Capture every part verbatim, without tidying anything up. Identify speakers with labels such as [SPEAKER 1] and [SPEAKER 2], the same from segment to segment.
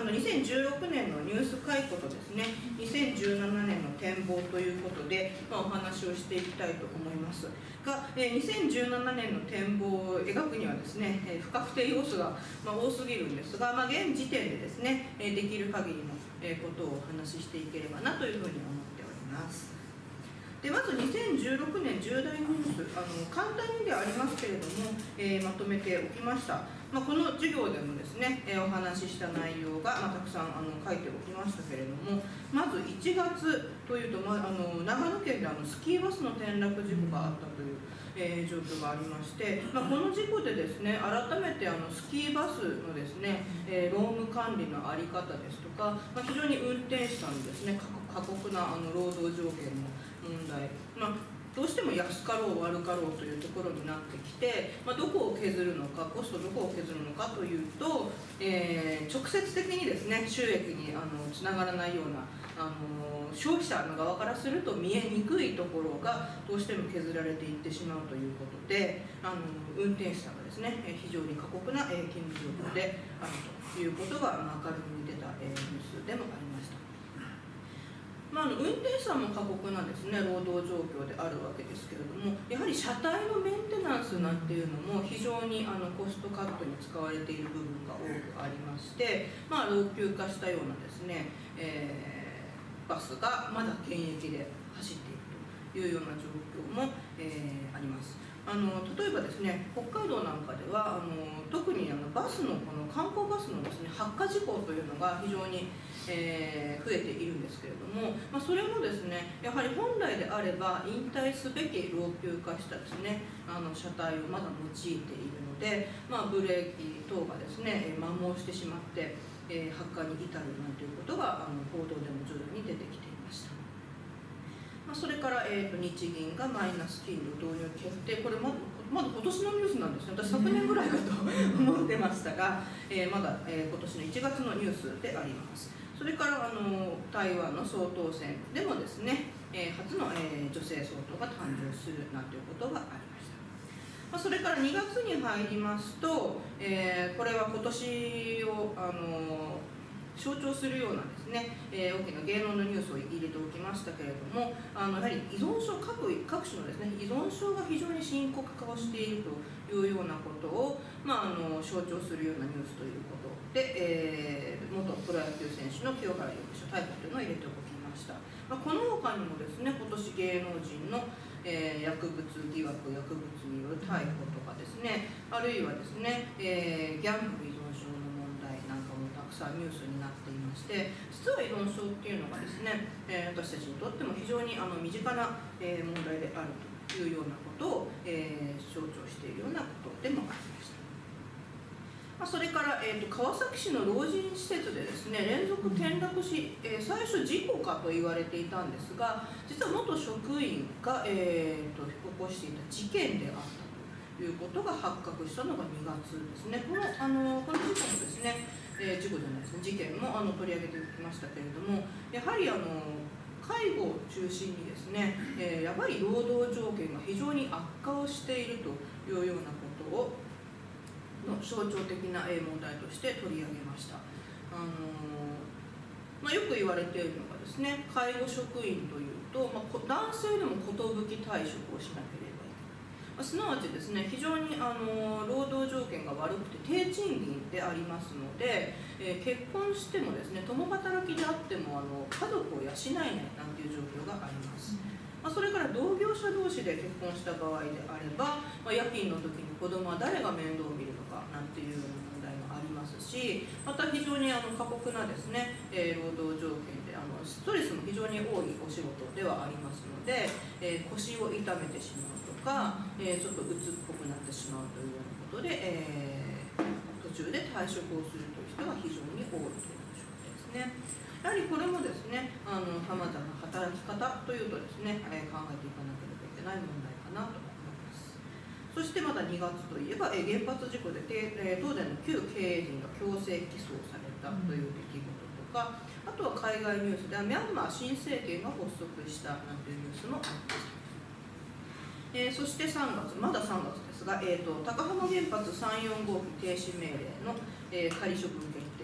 [SPEAKER 1] あのにせんじゅうろくねんのニュース回顧とですね、にせんじゅうななねんの展望ということで、まあ、お話をしていきたいと思いますが、えー、にせんじゅうななねんの展望を描くにはですね、えー、不確定要素が、まあ、多すぎるんですが、まあ、現時点でですね、えー、できる限りの、えー、ことをお話ししていければなというふうに思っております。でまずにせんじゅうろくねん重大ニュース、あの簡単にではありますけれども、えー、まとめておきました。まあ、この授業でもですね、えー、お話しした内容が、まあ、たくさんあの書いておきましたけれども、まずいちがつというと、まあ、あの長野県であのスキーバスの転落事故があったという、えー、状況がありまして、まあ、この事故でですね、改めてあのスキーバスのですね、えー、労務管理の在り方ですとか、まあ、非常に運転手さんのですね、過酷なあの労働条件の問題、まあ、どうしても安かろう悪かろうというところになってきて、まあ、どこを削るのか、コストどこを削るのかというと、えー、直接的にですね、収益にあのつながらないようなあの消費者の側からすると見えにくいところがどうしても削られていってしまうということで、あの運転手さんがですね、非常に過酷な勤務状況であるということが、まあ、明るみに出たニュースでもありました。まあ、あの運転手さんも過酷なですね、労働状況であるわけですけれども、やはり車体のメンテナンスなんていうのも非常にあのコストカットに使われている部分が多くありまして、まあ、老朽化したようなですね、えー、バスがまだ現役で走っているというような状況も、えー、あります。あの例えばですね、北海道なんかではあの特にあのバスのこの観光バスのですね、発火事故というのが非常に、えー、増えているんですけれども、まあ、それもですね、やはり本来であれば引退すべき老朽化したですね、あの車体をまだ用いているので、まあ、ブレーキ等がですね、摩耗してしまって、えー、発火に至るなんていうことがあの報道でも徐々に出てきていました。まあ、それから、えー、と日銀がマイナス金利導入決定、これまだまだ今年のニュースなんですね。私昨年ぐらいかと思ってましたが、えー、まだ、えー、今年のいちがつのニュースであります。それからあの台湾の総統選でもですね、えー、初の、えー、女性総統が誕生するなんていうことがありました。まあ、それからにがつに入りますと、えー、これは今年をあの象徴するようなですね、えー、大きな芸能のニュースを入れておきましたけれども、あのやはり依存症、各各種のですね、依存症が非常に深刻化をしているというようなことを、まあ、あの象徴するようなニュースということで、えー、元プロ野球選手の清原容疑者逮捕というのを入れておきました。まあ、この他にもですね、今年芸能人の、えー、薬物疑惑、薬物による逮捕とかですね、あるいはですね、えー、ギャンブル依存症の問題なんかもたくさんニュースになっていまして、実は依存症っていうのがですね、えー、私たちにとっても非常にあの身近な、えー、問題であるというようなことを、えー、象徴しているようなことでもありました。まあ、それから、えー、と川崎市の老人施設でですね、連続転落し、えー、最初事故かと言われていたんですが、実は元職員が、えー、と起こしていた事件であったということが発覚したのがにがつですね。このあのこの事故もですね、えー、事故じゃないですね、事件もあの取り上げておきましたけれども、やはりあの介護を中心にですね、えー、やばい労働条件が非常に悪化をしているというようなことをの象徴的な問題として取り上げました。あのーまあ、よく言われているのがですね、介護職員というと、まあ、男性でも寿退職をしなければいけない、まあ、すなわちですね、非常にあの労働条件が悪くて低賃金でありますので、えー、結婚してもですね、共働きであってもあの家族を養えないなんていう状況があります。まあ、それから同業者同士で結婚した場合であれば、まあ、夜勤の時に子供は誰が面倒を見るのかなんていうような問題もありますし、また非常にあの過酷なですね、えー、労働条件であのストレスも非常に多いお仕事ではありますので、えー、腰を痛めてしまうとか、えー、ちょっと鬱っぽくなってしまうというようなことで、えー、途中で退職をするという人が非常に多いという状態ですね。やはりこれもですね、あのさまざまな働き方というとですね、えー、考えていかなければいけない問題かなと思います。そしてまだにがつといえば、えー、原発事故で、えー、東電の旧経営陣が強制起訴されたという出来事とか、あとは海外ニュースではミャンマー新政権が発足したなんていうニュースもありました。えー、そしてさんがつ、まださんがつですが、えーと、高浜原発さんじゅうよん号機停止命令の、えー、仮処分決定が出た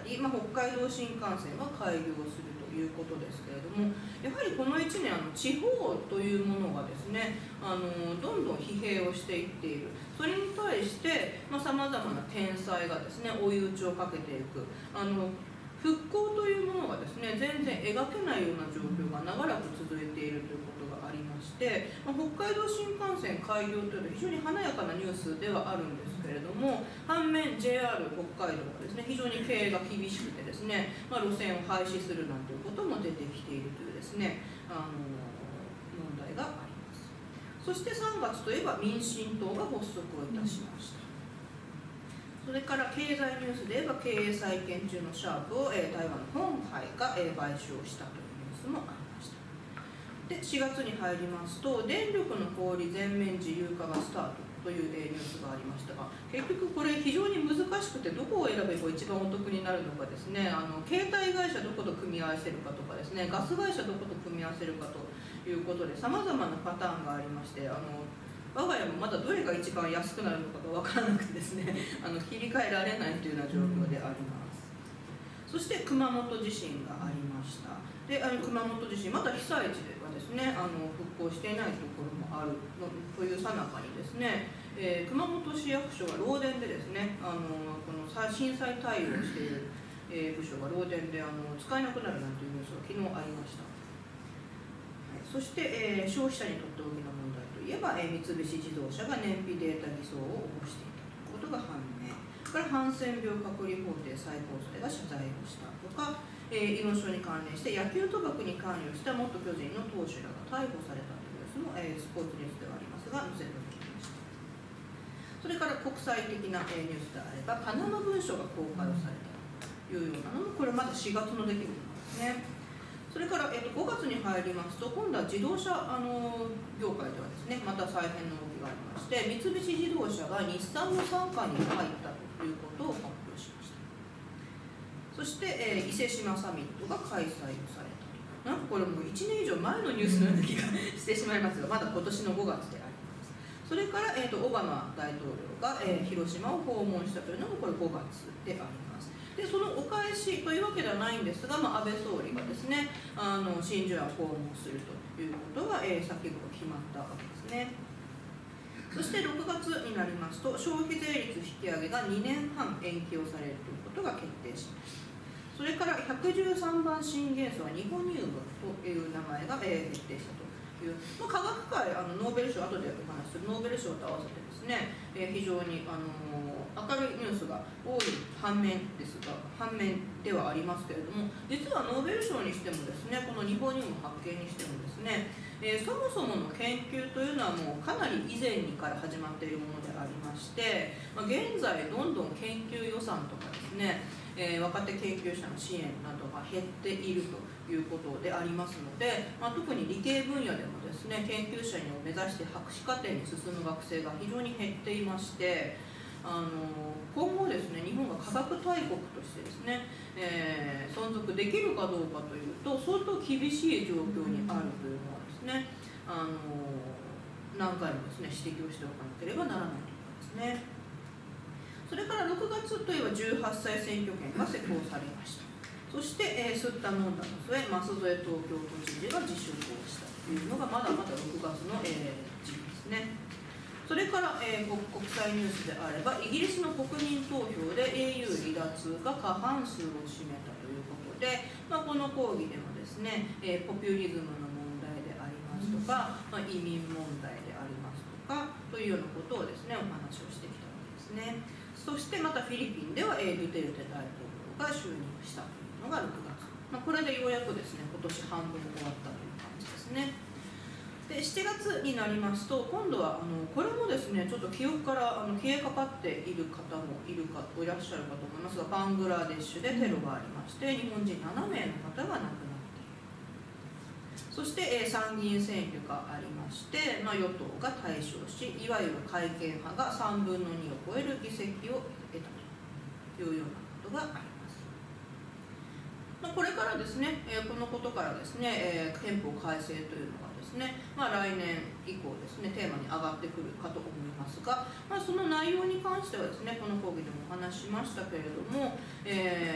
[SPEAKER 1] り、まあ、北海道新幹線が開業するということですけれども、やはりこのいちねんあの地方というものがですねあのどんどん疲弊をしていっている。それに対してさまざ、まな天災がですね追い打ちをかけていく。あの復興というものがですね全然描けないような状況が長らく続いているということがありまして、まあ、北海道新幹線開業というのは非常に華やかなニュースではあるんですけれども、反面 ジェイアール 北海道はですね非常に経営が厳しくてですね、まあ、路線を廃止するなんていうことも出てきているというですねあの問題があります。そしてさんがつといえば民進党が発足をいたしました。それから経済ニュースで言えば経営再建中のシャープを、えー、台湾の鴻海が、えー、買収をしたというニュースもありました。でしがつに入りますと電力の小売全面自由化がスタートという、えー、ニュースがありましたが、結局これ非常に難しくてどこを選べば一番お得になるのかですね、あの携帯会社どこと組み合わせるかとかですね、ガス会社どこと組み合わせるかということでさまざまなパターンがありまして、あの我が家もまだどれが一番安くなるのかが分からなくてですねあの切り替えられないというような状況であります。そして熊本地震がありました。であの熊本地震まだ被災地ではですねあの復興していないところもあるのというさなかにですね、えー、熊本市役所が漏電でですねあのこの震災対応をしている、えー、部署が漏電であの使えなくなるなんていうニュースが昨日ありました。はい、そして、えー、消費者にとって大きな問題といえば、えー、三菱自動車が燃費データ偽装を起こしていたということが判明。からハンセン病隔離法廷最高裁が謝罪をしたとか、えー、イノショに関連して野球賭博に関与した元巨人の投手らが逮捕されたというニュースも、えー、スポーツニュースではありますが載せておきました。それから国際的な、えー、ニュースであればパナマ文書が公開をされたというようなのもこれまだしがつの出来事なんですね。それから、えー、とごがつに入りますと今度は自動車、あのー、業界ではですねまた再編の動きがありまして、三菱自動車が日産の傘下に入ったということを発表しました。そして、えー、伊勢志摩サミットが開催をされたと。なんかこれもういちねん以上前のニュースのような気がしてしまいますが、まだ今年のごがつであります。それから、えー、とオバマ大統領が、えー、広島を訪問したというのもこれごがつであります。でそのお返しというわけではないんですが、まあ、安倍総理がですねあの真珠湾を訪問するということが、えー、先ほど決まったわけですね。そしてろくがつになりますと消費税率引き上げがにねんはん延期をされるということが決定しました。それからひゃくじゅうさんばん新元素はニホニウムという名前が、えー、決定したという、まあ、科学界あのノーベル賞後でお話しするノーベル賞と合わせてですね、えー、非常に、あのー、明るいニュースが多い反面ですが反面ではありますけれども、実はノーベル賞にしてもですねこのニホニウム発見にしてもですね、えー、そもそもの研究というのはもうかなり以前にから始まっているものでありまして、まあ、現在どんどん研究予算とかですねえー、若手研究者の支援などが減っているということでありますので、まあ、特に理系分野でもですね研究者を目指して博士課程に進む学生が非常に減っていまして、あの今後ですね日本が科学大国としてですね、えー、存続できるかどうかというと相当厳しい状況にあるというのはですね、あの何回もですね指摘をしておかなければならないということですね。それからろくがつといえばじゅうはっさい選挙権が施行されました。そして、えー、吸った飲んだの末、舛添東京都知事が自粛をしたというのがまだまだろくがつの、えー、時期ですね。それから、えー、国際ニュースであればイギリスの国民投票で エーユー 離脱が過半数を占めたということで、まあ、この講義でもですね、えー、ポピュリズムの問題でありますとか、まあ、移民問題でありますとかというようなことをですねお話をしてきたわけですね。そしてまたフィリピンでは、えー、ドゥテルテ大統領が就任したというのがろくがつ、まあ、これでようやくですね今年半分終わったという感じですね。でしちがつになりますと今度はあのこれもですねちょっと記憶からあの消えかかっている方もいるかいらっしゃるかと思いますが、バングラデシュでテロがありまして日本人ななめいの方が亡くなっている。そして、えー、参議院選挙がありまして、まあ、与党が大勝しいわゆる改憲派がさんぶんのにを超える議席を得たというようなことがあります。まあ、これからですね、えー、このことからですね、えー、憲法改正というのがですね、まあ、来年以降ですねテーマに上がってくるかと思いますが、まあ、その内容に関してはですねこの講義でもお話ししましたけれども、さま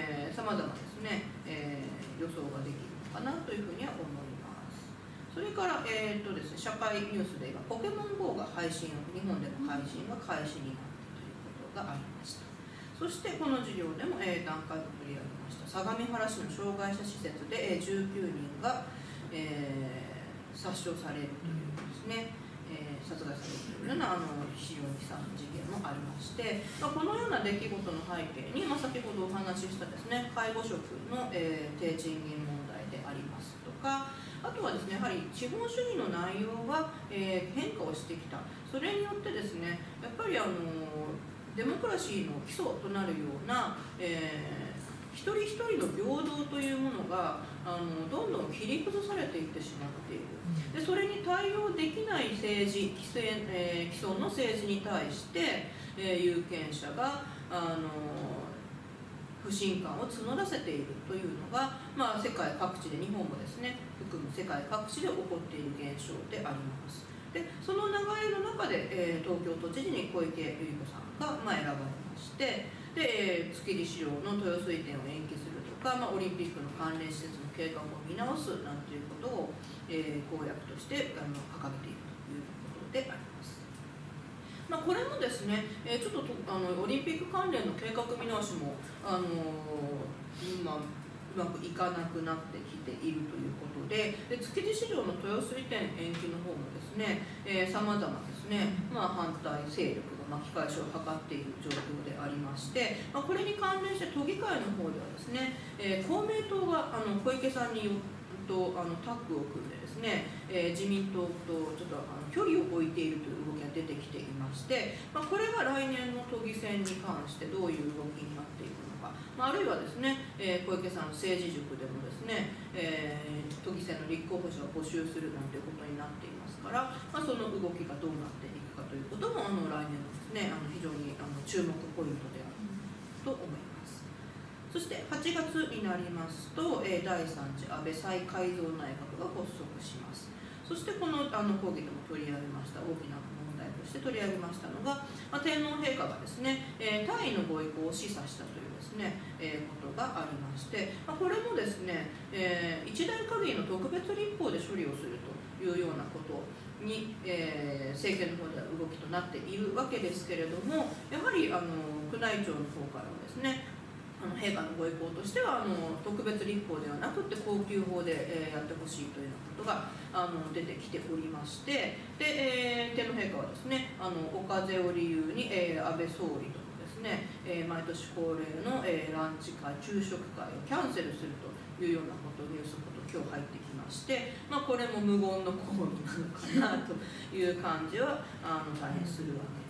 [SPEAKER 1] まざまですね、えー、予想ができるのかなというふうには思います。それから、えーとですね、社会ニュースで今ポケモン ゴー が配信、日本での配信が開始になったということがありました。そしてこの授業でも、えー、段階を取り上げました相模原市の障害者施設で、えー、じゅうきゅうにんが、えー、殺傷されるというですね、えー、殺害されるというようなあの非常に悲惨な事件もありまして、まあ、このような出来事の背景に、まあ、先ほどお話ししたですね介護職の、えー、低賃金問題でありますとか、あとはですねやはり資本主義の内容が、えー、変化をしてきた。それによってですねやっぱりあのデモクラシーの基礎となるような、えー一人一人の平等というものがあのどんどん切り崩されていってしまっている。でそれに対応できない政治既成、えー、既存の政治に対して、えー、有権者があの不信感を募らせているというのが、まあ、世界各地で日本もですね含む世界各地で起こっている現象であります。でその流れの中で、えー、東京都知事に小池百合子さんが、まあ、選ばれまして、で築地市場の豊洲移転を延期するとか、まあ、オリンピックの関連施設の計画を見直すなんていうことを、えー、公約としてあの掲げているということであります。まあ、これもですね、えー、ちょっとあのオリンピック関連の計画見直しもあのー、まあうまくいかなくなってきているということで、で築地市場の豊洲移転延期の方もですね、さまざまですね、まあ、反対勢力が巻き返しを図っている状況でありまして、まあ、これに関連して都議会の方ではですね、えー、公明党があの小池さんによとあのタッグを組んでですね、えー、自民党とちょっとあの距離を置いているという動きが出てきていまして、まあ、これが来年の都議選に関してどういう動きになっていくのか、まあ、あるいはですね、えー、小池さんの政治塾でもですね、えー、都議選の立候補者を募集するなんていうことになっていますから、まあ、その動きがどうなっていくかということもあの来年のですねあの非常にあの注目ポイントであると思います。そしてはちがつになりますと、えー、だいさん次安倍再改造内閣が発足します。そしてこのあの講義でも取り上げました大きな問題として取り上げましたのが、まあ、天皇陛下がですね、えー、退位のご意向を示唆したというですね、えー、ことがありまして、まあ、これもですね、えー、一代限りの特別立法で処理をするというようなことに、えー、政権の方では動きとなっているわけですけれども、やはりあの宮内庁の方からはですねあの陛下のご意向としてはあの特別立法ではなくて高級法で、えー、やってほしいというようなことがあの出てきておりまして、で、えー、天皇陛下はですねあのお風邪を理由に、えー、安倍総理とのですね、えー、毎年恒例の、えー、ランチ会昼食会をキャンセルするというようなことニュースのこと今日入ってきまして、まあ、これも無言の抗議なのかなという感じはあの大変するわけです。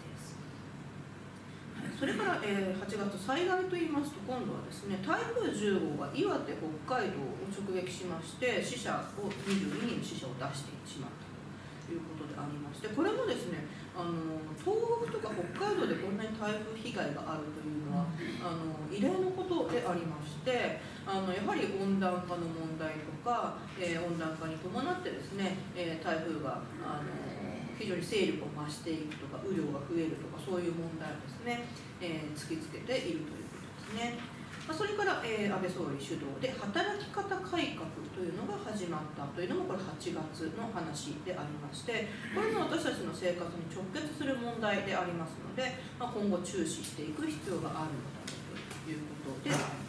[SPEAKER 1] それから、えー、はちがつ災害といいますと今度はですね台風じゅうごうが岩手北海道を直撃しまして死者をにじゅうににんの死者を出してしまったということでありまして、これもですねあの東北とか北海道でこんなに台風被害があるというのはあの異例のことでありまして、あのやはり温暖化の問題とか、えー、温暖化に伴ってですね、えー、台風があの非常に勢力を増していくとか雨量が増えるとかそういう問題をですね、えー、突きつけているということですね。まあ、それから、えー、安倍総理主導で働き方改革というのが始まったというのもこれはちがつの話でありまして、これも私たちの生活に直結する問題でありますので、まあ、今後注視していく必要があるのだろうということであります。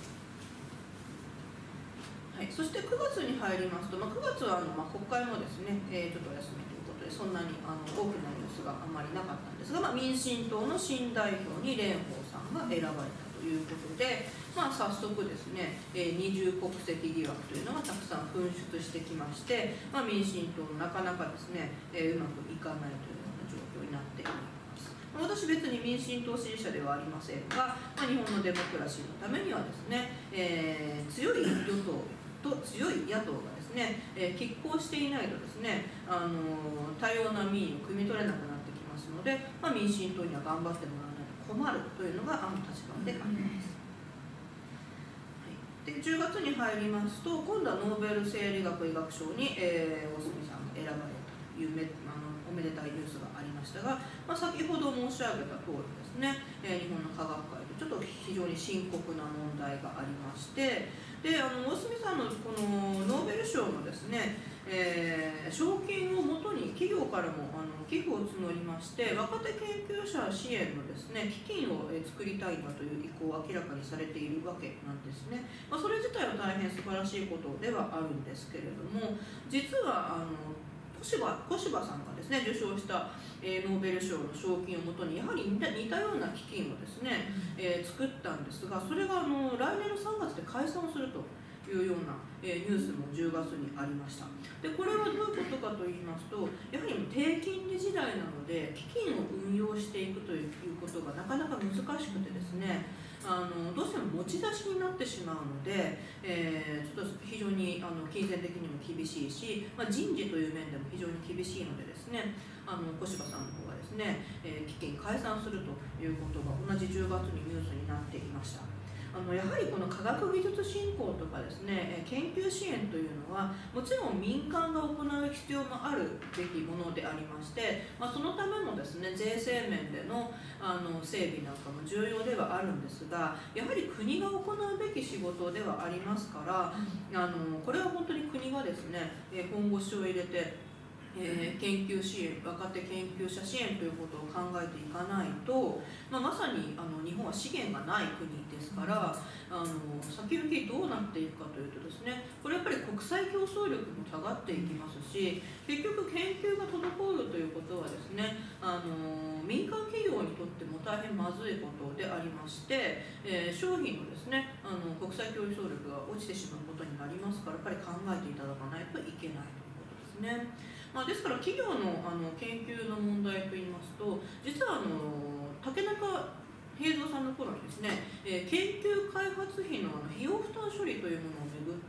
[SPEAKER 1] はい、そしてくがつに入りますと、まあ、くがつはあの、まあ、国会もですね、えー、ちょっとお休みということでそんなにあの大きなニュースがあまりなかったんですが、まあ、民進党の新代表に蓮舫さんが選ばれたということで、まあ、早速ですね、えー、二重国籍疑惑というのがたくさん噴出してきまして、まあ、民進党もなかなかですね、えー、うまくいかないというような状況になっています。私別に民進党支持者ではありませんが、まあ、日本のデモクラシーのためにはですね、えー、強い与党と強い野党がですね、えー、拮抗していないとですね、あのー、多様な民意を汲み取れなくなってきますので、まあ、民進党には頑張ってもらわないと困るというのがあの立場であります。はい、でじゅうがつに入りますと今度はノーベル生理学医学賞に、えー、大隅さんが選ばれたというめあのおめでたいニュースがありましたが、まあ、先ほど申し上げた通りですね、えー、日本の科学界でちょっと非常に深刻な問題がありまして、であの大隅さんのこのノーベル賞のですね、えー、賞金をもとに企業からもあの寄付を募りまして、若手研究者支援のですね基金を作りたいんだという意向を明らかにされているわけなんですね。まあ、それ自体は大変素晴らしいことではあるんですけれども、実はあの小柴、小柴さんがですね受賞した、えー、ノーベル賞の賞金をもとにやはり似た、似たような基金をですね、えー、作ったんですが、それがあの来年のさんがつで解散をするというような、えー、ニュースもじゅうがつにありました。でこれはどういうことかと言いますと、やはり低金利時代なので基金を運用していくということがなかなか難しくてですね、あのどうしても持ち出しになってしまうので、えー、ちょっと非常にあの金銭的にも厳しいし、まあ、人事という面でも非常に厳しいのでですね、あの小柴さんの方がですね、えー、基金解散するということが同じじゅうがつにニュースになっていました。あのやはりこの科学技術振興とかですね、研究支援というのはもちろん民間が行う必要もあるべきものでありまして、まあ、そのためのですね税制面での、あの整備なんかも重要ではあるんですが、やはり国が行うべき仕事ではありますから、あのこれは本当に国がですね本腰を入れて、えー、研究支援、若手研究者支援ということを考えていかないと、まあ、まさにあの日本は資源がない国ですから、あの先行きどうなっていくかというとですね、これやっぱり国際競争力も下がっていきますし、結局研究が滞るということはですね、あの民間企業にとっても大変まずいことでありまして、えー、商品のですねあの国際競争力が落ちてしまうことになりますから、やっぱり考えていただかないといけないということですね。まあ、ですから企業の、あの研究の問題といいますと、実はあの竹中平蔵さんの頃にですね、えー、研究開発費の、あの費用負担処理というものをめぐって、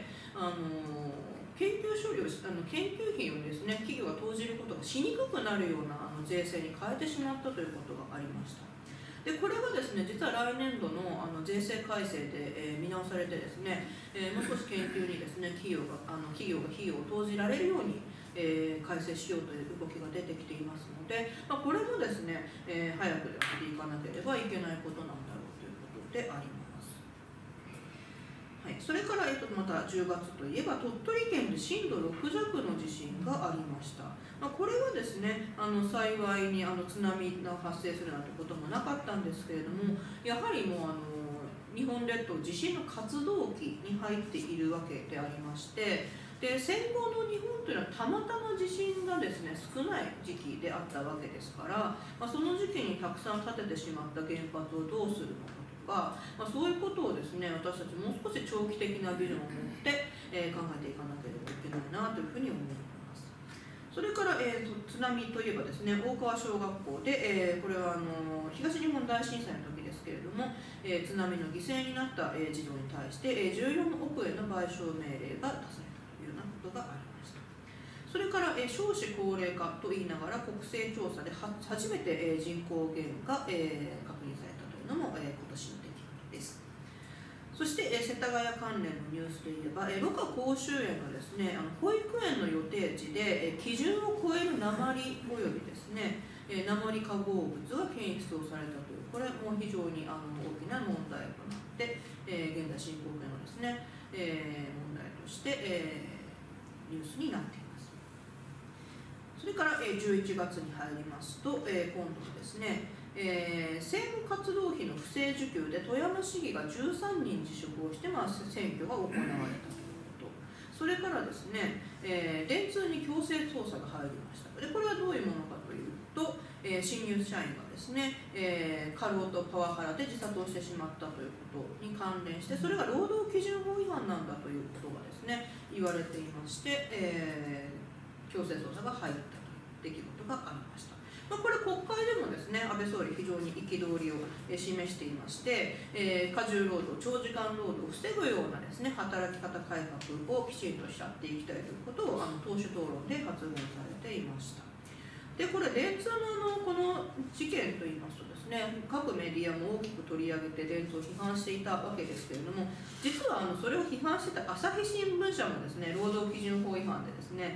[SPEAKER 1] あの研究処理をあの研究費をですね企業が投じることがしにくくなるようなあの税制に変えてしまったということがありました。でこれがですね実は来年度のあの税制改正で、えー、見直されてですね、えー、もう少し研究にですね企業があの企業が費用を投じられるように、えー、改正しようという動きが出てきていますので、まあ、これもですね、えー、早くやっていかなければいけないことなんだろうということであります。はい、それから、えっと、またじゅうがつといえば鳥取県で震度ろくじゃくの地震がありました。まあ、これはですねあの幸いにあの津波が発生するなんてこともなかったんですけれども、やはりもうあの日本列島地震の活動期に入っているわけでありまして、で戦後の日本というのはたまたま地震がですね少ない時期であったわけですから、まあ、その時期にたくさん建ててしまった原発をどうするのかとか、まあ、そういうことをですね私たちもう少し長期的なビジョンを持って、えー、考えていかなければいけないなというふうに思います。それから、えー、と津波といえばですね大川小学校で、えー、これはあの東日本大震災の時ですけれども、えー、津波の犠牲になった、えー、児童に対して、えー、じゅうよんおくえんの賠償命令が出されたというようなことがありました。それから、えー、少子高齢化と言いながら国勢調査では初めて、えー、人口減が、えー、確認されたというのも、えー、今年の出来事です。そして、えー、世田谷関連のニュースで言えば、えー、ろ過公衆園がですねあの保育園の予定地で、えー、基準を超える鉛およびですね、えー、鉛化合物が検出をされたという、これも非常にあの大きな問題となって、えー、現在進行形のですね、えー、問題として、えー、ニュースになっています。それから、えー、じゅういちがつに入りますと、えー、今度はですねえー、政務活動費の不正受給で富山市議がじゅうさんにん辞職をして、まあ、選挙が行われたということ、それからですね、えー、電通に強制捜査が入りました。でこれはどういうものかというと、えー、新入社員がですね、えー、過労とパワハラで自殺をしてしまったということに関連して、それが労働基準法違反なんだということがですね言われていまして、えー、強制捜査が入ったという出来事がありました。まあ、これ国会でもですね安倍総理非常に憤りを示していまして、えー、過重労働長時間労働を防ぐようなですね働き方改革をきちんとしちゃっていきたいということをあの党首討論で発言されていました。でこれ電通のあのこの事件といいますとですね各メディアも大きく取り上げて電通を批判していたわけですけれども、実はあのそれを批判してた朝日新聞社もですね労働基準法違反でですね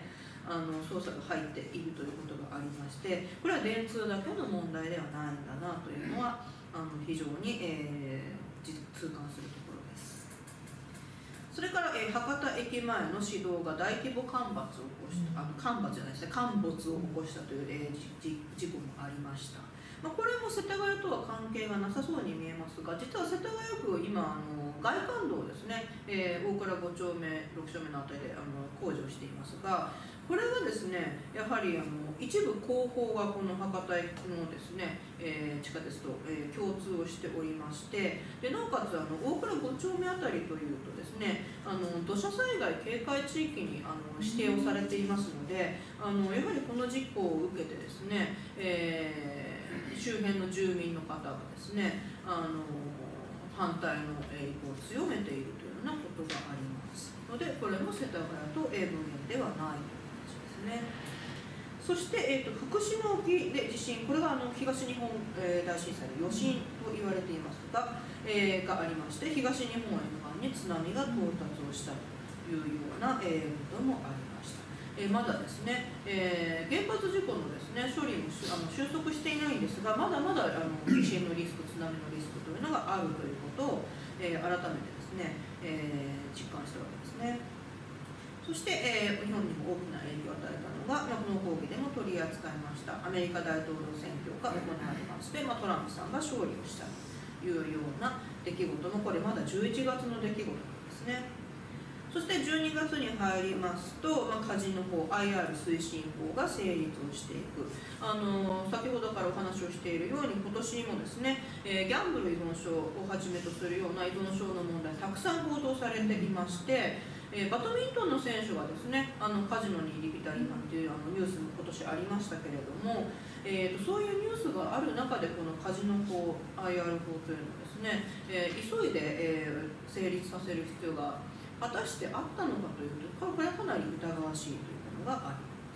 [SPEAKER 1] あの捜査が入っているということがありまして、これは電通だけの問題ではないんだなというのはあの非常に、えー、痛感するところです。それから、えー、博多駅前の市道が大規模干ばつを起こした、あの干ばつじゃないですね、陥没を起こしたという、えー、事故もありました。まあ、これも世田谷とは関係がなさそうに見えますが、実は世田谷区、今あの外環道ですね、えー、大倉ご丁目、ろく丁目のあたりであの工事をしていますが、これはですね、やはりあの一部工法がこの博多駅のですね、えー、地下鉄と、えー、共通をしておりまして、でなおかつあの大倉ご丁目あたりというとですね、あの土砂災害警戒地域にあの指定をされていますので、あのやはりこの事故を受けてですね、えー、周辺の住民の方がですね、あの反対の意向を強めているというようなことがありますので、これも世田谷と英文面ではないですね。そして、えーと、福島沖で地震、これがあの東日本、えー、大震災の余震と言われていますが、えー、がありまして、東日本沿岸に津波が到達をしたというような、えー、こともありました。えー、まだですね、えー、原発事故のですね処理もあの収束していないんですが、まだまだあの地震のリスク、津波のリスクというのがあるということを、えー、改めてですね、えー、実感したわけですね。そして、えー、日本にも大きな影響を与えたのが、まあ、この講義でも取り扱いましたアメリカ大統領選挙が行われまして、まあ、トランプさんが勝利をしたというような出来事も、これまだじゅういちがつの出来事なんですね。そしてじゅうにがつに入りますと、まあ、カジノ法 アイアール 推進法が成立をしていく。あのー、先ほどからお話をしているように、今年もですね、えー、ギャンブル依存症をはじめとするような依存症の問題たくさん報道されていまして、えー、バドミントンの選手がですね、あのカジノに入り浸りなんていうあのニュースも今年ありましたけれども、えー、とそういうニュースがある中で、このカジノ法 アイアール 法というのをですね、えー、急いで、えー、成立させる必要が果たしてあったのかというと、これはかなり疑わしいというものがあります。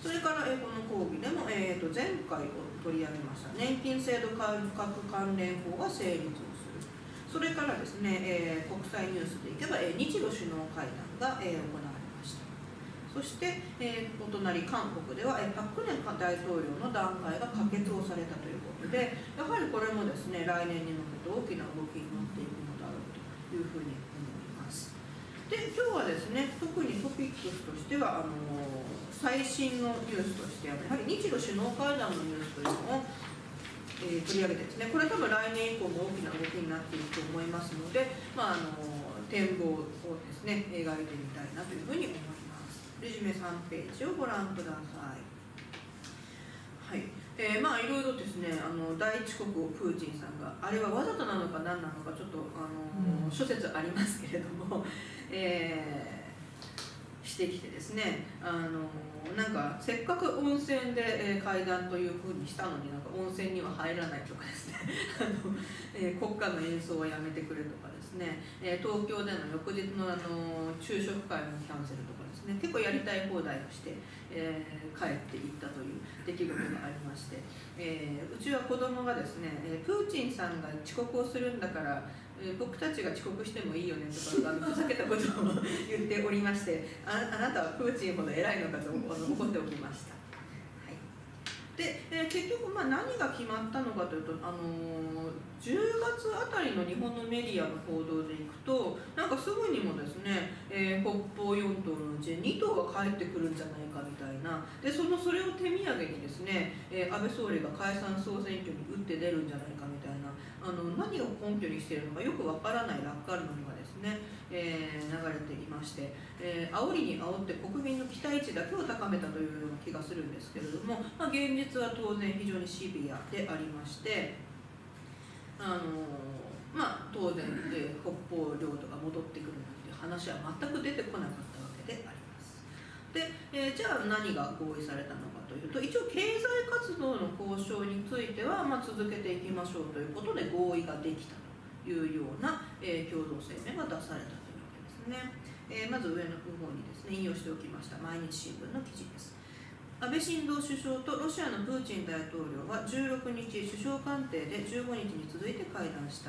[SPEAKER 1] それから、えー、この講義でも、えー、と前回を取り上げました年金制度改革関連法が成立をする。それからですね、えー、国際ニュースでいけば、えー、日露首脳会談が、えー、行われました。そして、えー、お隣韓国では、えー、パク・クネ大統領の弾劾が可決をされたということで、やはりこれもですね、来年に向けて大きな動きになっていくのだろうというふうに思います。で、今日はですね、特にトピックスとしては、あのー、最新のニュースとしては、やはり日露首脳会談のニュースというのをえー、取り上げてですね、これは多分来年以降も大きな動きになっていくと思いますので、まあ、あの展望をですね描いてみたいなというふうに思います。レジュメさんページをご覧ください。はい、えー、まあいろいろですね、あの第一国をプーチンさんがあれはわざとなのか何なのかちょっとあの、うん、諸説ありますけれども、えーしてきてですね、あのなんかせっかく温泉で、えー、会談というふうにしたのに、なんか温泉には入らないとかですねあの、えー、国歌の演奏をやめてくれとかですね、えー、東京での翌日の、あの昼食会もキャンセルとかですね、結構やりたい放題をして、えー、帰っていったという出来事がありまして、えー、うちは子供がですね、えー、プーチンさんが遅刻をするんだから僕たちが遅刻してもいいよねとかふざけたことを言っておりまして、 あ, あなたはプーチンほど偉いのかと怒っておきました。はい、で、えー、結局まあ何が決まったのかというと、あのー、じゅうがつあたりの日本のメディアの報道でいくと、なんかすぐにもですね、えー、北方よん島のうちに島が帰ってくるんじゃないかみたいな、で そ, のそれを手土産にですね、えー、安倍総理が解散総選挙に打って出るんじゃないかみたいな、あの何を根拠にしているのかよくわからない楽観論がですね、えー、流れていまして、えー、煽りに煽って国民の期待値だけを高めたというような気がするんですけれども、まあ、現実は当然非常にシビアでありまして、あのー、まあ当然、えー、北方領土が戻ってくるなんていう話は全く出てこなかったわけであります。で、えー、じゃあ何が合意されたのかというと、一応経済活動の交渉については、まあ、続けていきましょうということで合意ができたというような、えー、共同声明が出されたというわけですね。えー、まず上の方にですね引用しておきました毎日新聞の記事です。安倍晋三首相とロシアのプーチン大統領はじゅうろくにち首相官邸でじゅうごにちに続いて会談した。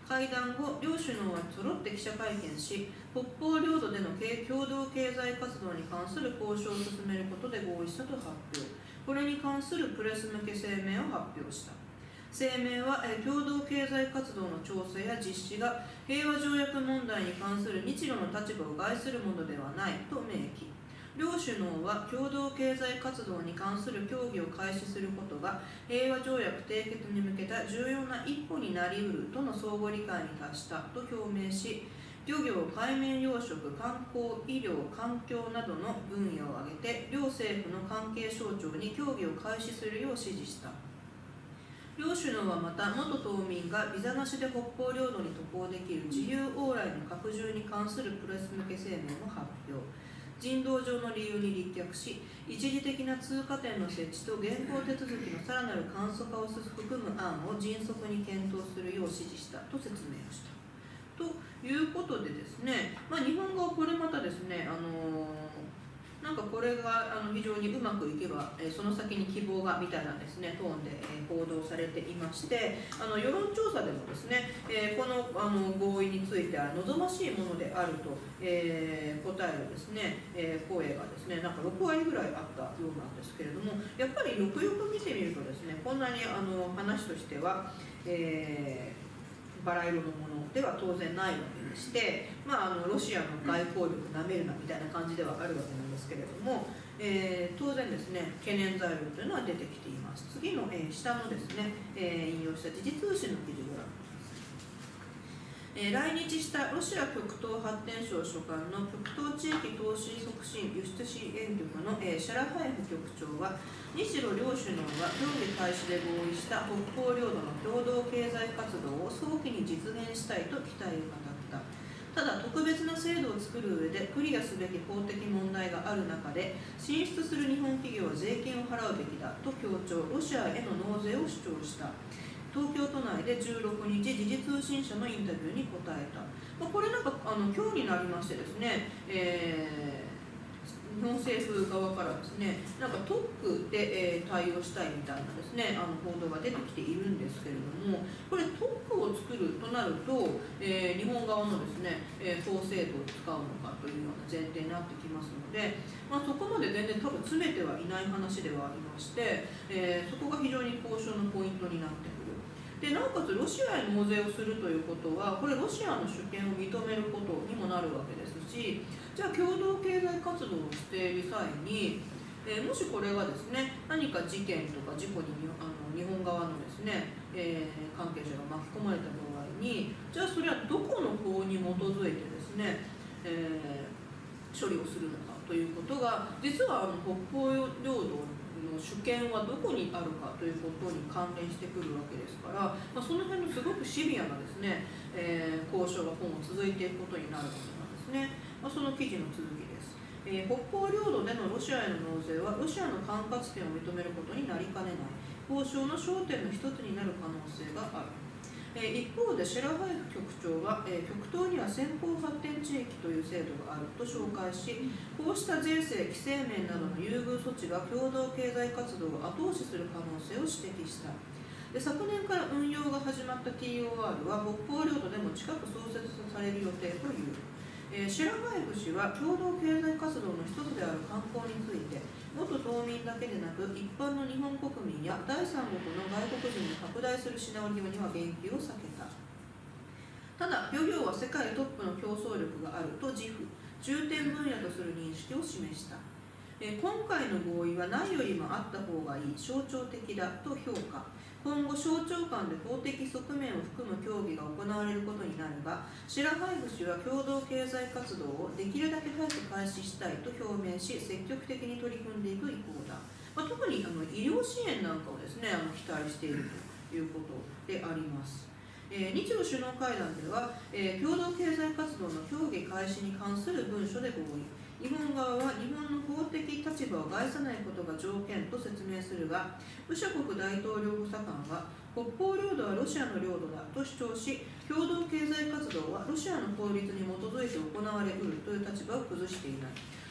[SPEAKER 1] 会談後、両首脳は揃って記者会見し、北方領土での共同経済活動に関する交渉を進めることで合意したと発表。これに関するプレス向け声明を発表した。声明は、共同経済活動の調整や実施が平和条約問題に関する日露の立場を害するものではないと明記。両首脳は共同経済活動に関する協議を開始することが平和条約締結に向けた重要な一歩になりうるとの相互理解に達したと表明し、漁業、海面養殖、観光、医療、環境などの分野を挙げて両政府の関係省庁に協議を開始するよう指示した。両首脳はまた、元島民がビザなしで北方領土に渡航できる自由往来の拡充に関するプレス向け声明も発表。人道上の理由に立脚し、一時的な通過点の設置と現行手続きのさらなる簡素化を含む案を迅速に検討するよう指示したと説明をした。ということでですね、まあ、日本側これまたですね、あのーなんかこれがあの非常にうまくいけば、えー、その先に希望がみたいなですねトーンで、えー、報道されていまして、あの世論調査でもですね、えー、この、あの合意については望ましいものであると、えー、答えるですね、えー、声がですねなんかろくわりぐらいあったようなんですけれども、やっぱりよくよく見てみるとですね、こんなにあの話としては、えーバラ色のものでは当然ないわけでして、まあ、あのロシアの外交力なめるなみたいな感じではあるわけなんですけれども、えー、当然ですね懸念材料というのは出てきています。次の、えー、下のですね、えー、引用した時事通信の記事をご覧ください。えー、来日したロシア極東発展省所管の極東地域投資促進輸出支援局の、えー、シャラハエフ局長は、日露両首脳が協議開始で合意した北方領土の共同経済活動を早期に実現したいと期待を語った。ただ、特別な制度を作る上でクリアすべき法的問題がある中で、進出する日本企業は税金を払うべきだと強調、ロシアへの納税を主張した。東京都内でじゅうろくにち、時事通信社のインタビューに答えた。まあ、これなんかあの今日になりましてですね、えー日本政府側からですね、なんか特区で、えー、対応したいみたいなですね、あの報道が出てきているんですけれども、これ特区を作るとなると、えー、日本側のですね、えー、法制度を使うのかというような前提になってきますので、まあ、そこまで全然多分詰めてはいない話ではありまして、えー、そこが非常に交渉のポイントになってくる。でなおかつロシアへ納税をするということは、これロシアの主権を認めることにもなるわけですし、じゃあ共同経済活動をしている際に、えー、もしこれがですね何か事件とか事故にあの日本側のですね、えー、関係者が巻き込まれた場合に、じゃあそれはどこの法に基づいてですね、えー、処理をするのかということが、実はあの北方領土の主権はどこにあるかということに関連してくるわけですから、まあ、その辺のすごくシビアなですね、えー、交渉が今後続いていくことになるわけなんですね。まあ、その記事の続きです。えー、北方領土でのロシアへの納税はロシアの管轄権を認めることになりかねない。交渉の焦点の一つになる可能性がある。えー、一方でシェラハイフ局長は、えー、極東には先行発展地域という制度があると紹介し、こうした税制、規制面などの優遇措置が共同経済活動を後押しする可能性を指摘した。で昨年から運用が始まった ティーオーアール は北方領土でも近く創設される予定という。えー、シェラハエフ氏は共同経済活動の一つである観光について、元島民だけでなく一般の日本国民や第三国の外国人に拡大するシナリオには言及を避けた。ただ、漁業は世界トップの競争力があると自負、重点分野とする認識を示した。えー、今回の合意はないよりもあった方がいい、象徴的だと評価。今後、省庁間で法的側面を含む協議が行われることになれば、シェラハイフ氏は共同経済活動をできるだけ早く開始したいと表明し、積極的に取り組んでいく意向だ。まあ、特にあの医療支援なんかをですね、あの期待しているということであります。えー、日露首脳会談では、えー、共同経済活動の協議開始に関する文書で合意。日本側は日本の法的立場を害さないことが条件と説明するが、ウシャ国大統領補佐官は、北方領土はロシアの領土だと主張し、共同経済活動はロシアの法律に基づいて行われうるという立場を崩していない。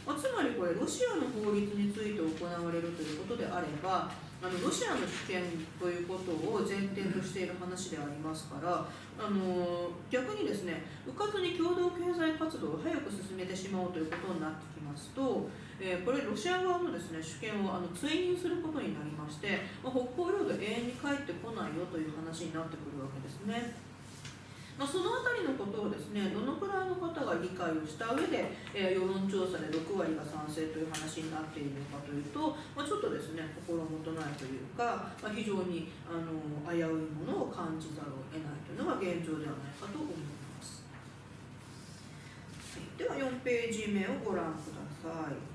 [SPEAKER 1] まあ、つまりこれロシアの法律について行われるということであれば、あのロシアの主権ということを前提としている話でありますから、あの逆にですね、うかつに共同経済活動を早く進めてしまおうということになってきますと、えー、これロシア側のですね主権をあの追認することになりまして、まあ、北方領土永遠に帰ってこないよという話になってくるわけですね。まあ、そのあたりのことをですね、どのくらいの方が理解をした上で、えー、世論調査でろくわりが賛成という話になっているのかというと、まあ、ちょっとですね、心もとないというか、まあ、非常にあの危ういものを感じざるを得ないというのが現状ではないかと思います。はい、ではよんページ目をご覧ください。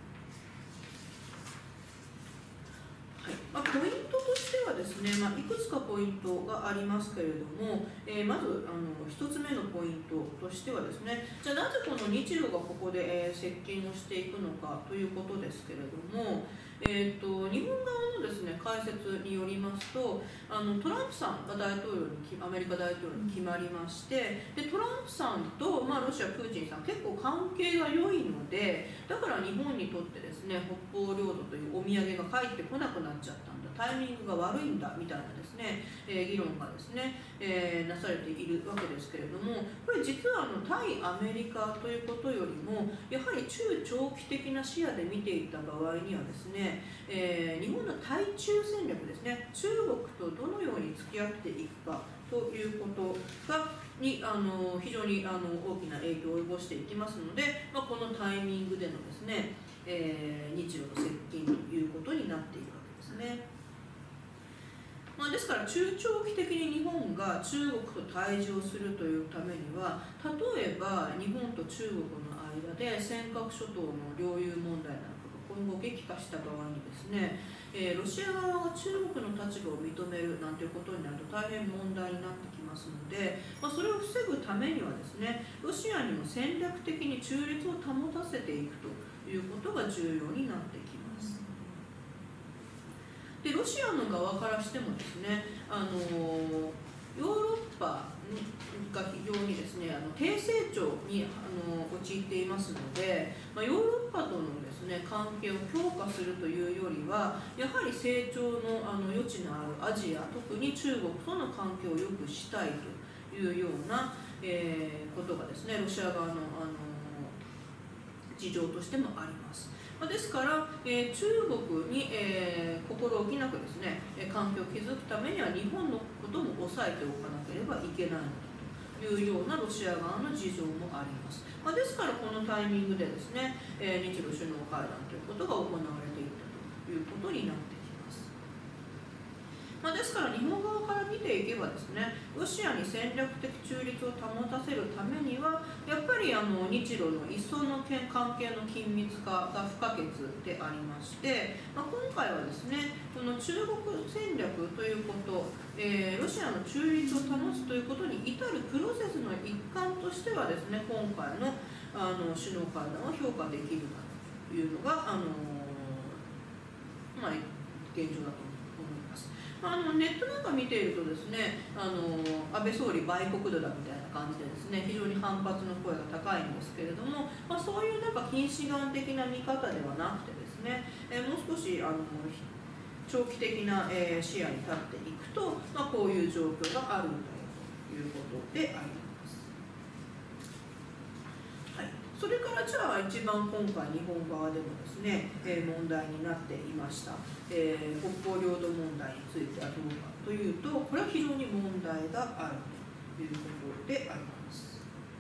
[SPEAKER 1] はい、まあ、ポイントとしてはですね、まあ、いくつかポイントがありますけれども、えー、まずあのひとつめのポイントとしてはですね、じゃあなぜこの日露がここで、えー、接近をしていくのかということですけれども、えー、と日本側のですね解説によりますと、あのトランプさんが大統領にアメリカ大統領に決まりまして、でトランプさんと、まあ、ロシアプーチンさん結構関係が良いので、だから日本にとってですね北方領土というお土産が返ってこなくなっちゃったんだ、タイミングが悪いんだみたいなですね、えー、議論がですね、えー、なされているわけですけれども、これ実はあの対アメリカということよりもやはり中長期的な視野で見ていった場合にはですね、えー、日本の対中戦略ですね、中国とどのように付き合っていくかということがにあの非常にあの大きな影響を及ぼしていきますので、まあ、このタイミングでのですね、えー、日露の接近ということになっているわけですね。まあ、ですから中長期的に日本が中国と対峙をするというためには、例えば日本と中国の間で尖閣諸島の領有問題なんかが今後激化した場合にですね、えー、ロシア側が中国の立場を認めるなんていうことになると大変問題になってきますので、まあ、それを防ぐためにはですね、ロシアにも戦略的に中立を保たせていくということが重要になってきます。でロシアの側からしてもですね、あのヨーロッパが非常にですねあの低成長にあの陥っていますので、まあ、ヨーロッパとのですね関係を強化するというよりは、やはり成長のあの余地のあるアジア、特に中国との関係を良くしたいというような、えー、ことがですねロシア側の、あの事情としてもあります。ですから、えー、中国に、えー、心置きなくですね関係を築くためには日本のことも抑えておかなければいけないのだというようなロシア側の事情もあります。まあ、ですからこのタイミングでですね、えー、日露首脳会談ということが行われていったということになってきます。まあ、ですから日本側から見ていけばですね、ロシアに戦略的中立を保たせるためにはやっぱりあの日露の一層の関係の緊密化が不可欠でありまして、まあ、今回はですねこの中国戦略ということ、えー、ロシアの中立を保つということに至るプロセスの一環としてはですね、今回の、あの首脳会談を評価できるかというのが、あのまあ、現状だと思います。あのネットなんか見ているとですね、あの安倍総理売国奴だみたいな感じでですね非常に反発の声が高いんですけれども、まあ、そういうなんか近視眼的な見方ではなくてですね、えー、もう少しあの長期的な、えー、視野に立っていくと、まあ、こういう状況があるんだよということであります。はい、それからじゃあ一番今回日本側でもですね、えー、問題になっていました、えー、北方領土問題についてはどうかというと、これは非常に問題があるということであります。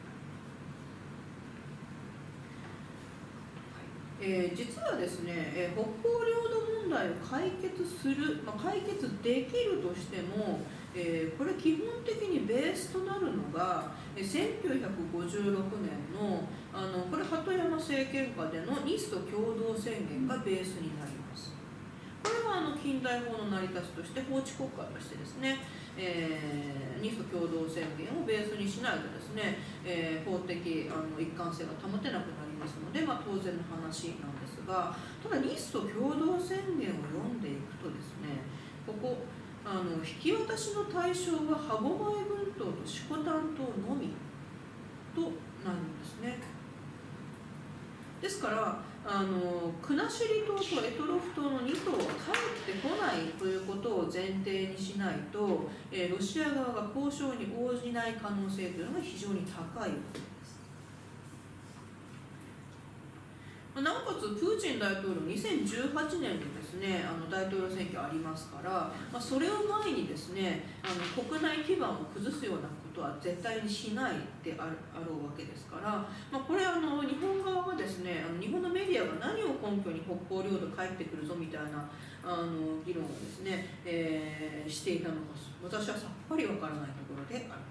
[SPEAKER 1] はい、えー、実はですね、えー、北方領土問題を解決する、まあ、解決できるとしても、えー、これ基本的にベースとなるのがせんきゅうひゃくごじゅうろくねんの、あのこれ鳩山政権下での日ソ共同宣言がベースになります。これはあの近代法の成り立ちとして法治国家としてですね、えー、日ソ共同宣言をベースにしないとですね、えー、法的あの一貫性が保てなくなりますので、まあ、当然の話なんですが、ただ日ソ共同宣言を読んでいくとですね、ここあの引き渡しの対象は歯舞群島と色丹島のみとなるんですね。ですから、 あの国後島と択捉島のに島は帰ってこないということを前提にしないと、えー、ロシア側が交渉に応じない可能性というのが非常に高いわけです。なおかつプーチン大統領にせんじゅうはちねんにですねあの大統領選挙ありますから、まあ、それを前にですねあの国内基盤を崩すようなことは絶対にしないであろうわけですから、まあ、これあの日本側がですねあの日本のメディアが何を根拠に北方領土帰ってくるぞみたいなあの議論をですね、えー、していたのか私はさっぱりわからないところであります。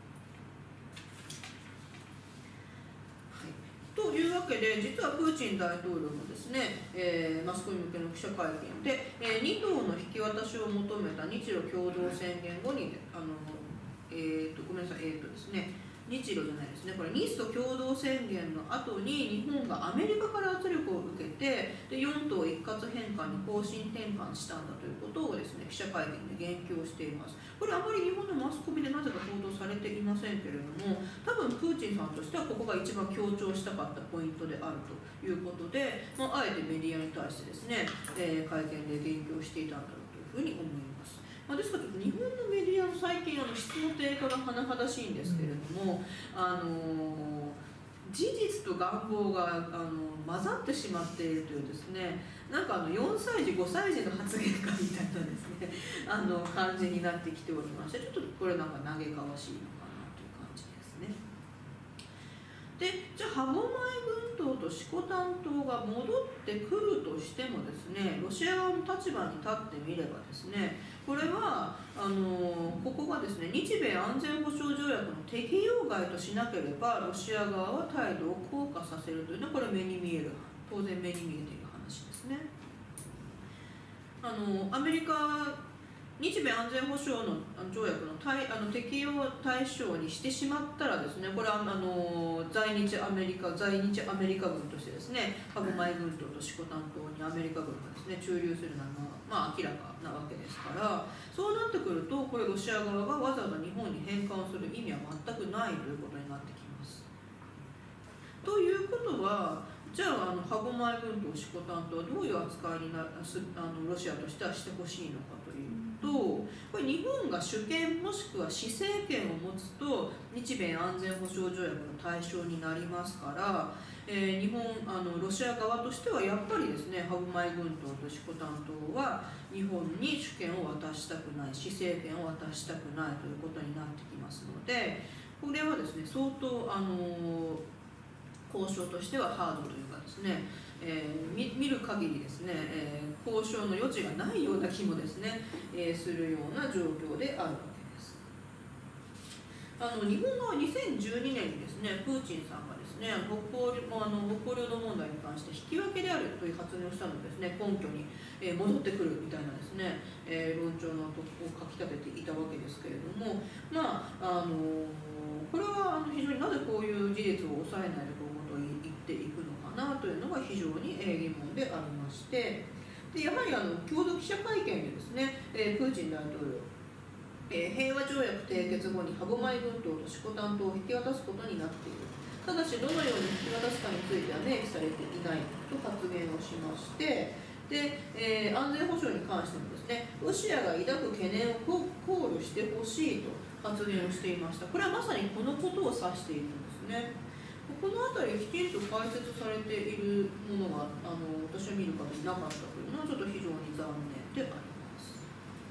[SPEAKER 1] というわけで、実はプーチン大統領もですね、えー、マスコミ向けの記者会見で、えー、に島の引き渡しを求めた日露共同宣言後に、あのえー、とごめんなさい、えーとですね、日露じゃないですね、これ、日ソ共同宣言の後に、日本がアメリカから圧力を受けて、でよん島一括返還に方針転換したんだということをですね、記者会見で言及しています。これ、あまり日本のマスコミでなぜか報道されていませんけれども、多分プーチンさんとしては、ここが一番強調したかったポイントであるということで、まあ、あえてメディアに対してですね、えー、会見で言及していたんだろうというふうに思います。まあ、ですから日本のメディアの最近あの質の低下が甚だしいんですけれども、あの事実と願望があの混ざってしまっているというですね、なんかあのよんさい児ごさい児の発言かみたいなですねあの感じになってきておりまして、ちょっとこれなんか嘆かわしいのかなという感じですね。でじゃあ歯舞群島と色丹島が戻ってくるとしてもですね、ロシア側の立場に立ってみればですね、これはあのここがですね日米安全保障条約の適用外としなければロシア側は態度を硬化させるというのはこれ目に見える当然目に見えている話ですね。あのアメリカ日米安全保障の条約の対あの適用対象にしてしまったらですね、これはあの在日アメリカ在日アメリカ軍としてですね、歯舞群島と色丹島にアメリカ軍がですね駐留するのはまあ明らかなわけですから、そうなってくるとこれロシア側がわざわざ日本に返還する意味は全くないということになってきます。ということは、じゃあ、あの歯舞群島、色丹島はどういう扱いになすあのロシアとしてはしてほしいのかというと、これ日本が主権もしくは施政権を持つと日米安全保障条約の対象になりますから、えー、日本あのロシア側としてはやっぱりですね歯舞群島と色丹島は日本に主権を渡したくない、施政権を渡したくないということになってきますので、これはですね相当あの交渉としてはハードというかですね、えー、見, 見る限りですね、えー、交渉の余地がないような気もですね、えー、するような状況であるわけです。あの日本側はにせんじゅうにねんにですねプーチンさんがですね北方あの北方領土問題に関して引き分けであるという発言をしたのをですね根拠に、えー、戻ってくるみたいなですね、えー、論調のとを書き立てていたわけですけれども、まああのこれはあの非常になぜこういう事実を抑えないのか言っていくのかなというのが非常に疑問でありまして、でやはりあの共同記者会見でですね、えー、プーチン大統領、えー、平和条約締結後に歯舞群島と色丹島を引き渡すことになっている、ただしどのように引き渡すかについては明記されていないと発言をしまして、で、えー、安全保障に関してもですねロシアが抱く懸念を考慮してほしいと発言をしていました。これはまさにこのことを指しているんですね。この辺りきちんと解説されているものがあの私は見る限りなかったというのはちょっと非常に残念であります。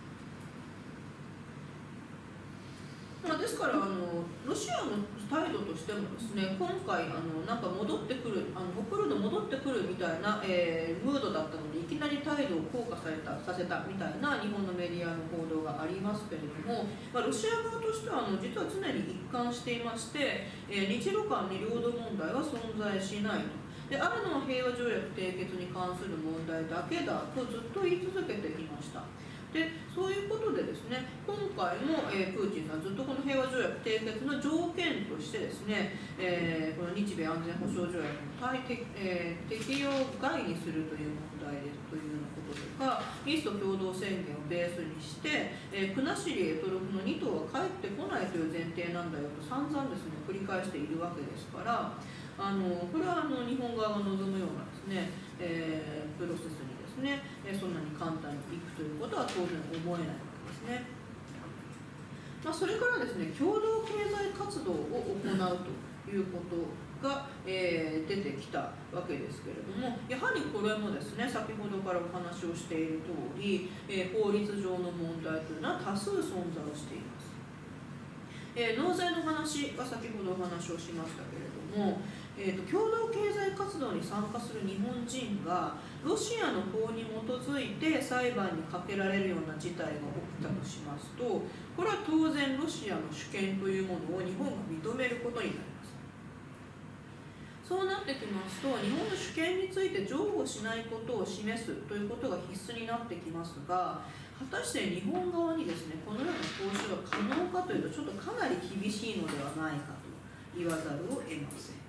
[SPEAKER 1] まあ、ですからあのロシアの態度としてもですね今回あのなんか戻ってくるあの北領土戻ってくるみたいな、えー、ムードだったのでいきなり態度を硬化されたさせたみたいな日本のメディアの報道がありますけれども、まあ、ロシア側としてはあの実は常に一貫していまして、えー、日露間に領土問題は存在しないと。であるのは平和条約締結に関する問題だけだとずっと言い続けてきました。でそういうことでですね今回も、えー、プーチンさんずっとこの平和条約締結の条件としてですね、えー、この日米安全保障条約の対、えー、適用外にするという問題でというようなこととか、日ソ共同宣言をベースにして、えー、国後択捉のに島は帰ってこないという前提なんだよと散々ですね繰り返しているわけですから、 あのこれはあの日本側が望むようなですね、えー、プロセスにですね、そんなに簡単にいくということは当然思えないわけですね。まあ、それからですね、共同経済活動を行うということが、えー、出てきたわけですけれども、やはりこれもですね、先ほどからお話をしている通り、えー、法律上の問題というのは多数存在をしています。えー、納税の話は先ほどお話をしましたけれども、えーと、共同経済活動に参加する日本人がロシアの法に基づいて裁判にかけられるような事態が起きたとしますと、これは当然ロシアの主権というものを日本が認めることになります。そうなってきますと、日本の主権について譲歩しないことを示すということが必須になってきますが、果たして日本側にですね、このような交渉が可能かというと、ちょっとかなり厳しいのではないかと言わざるを得ません。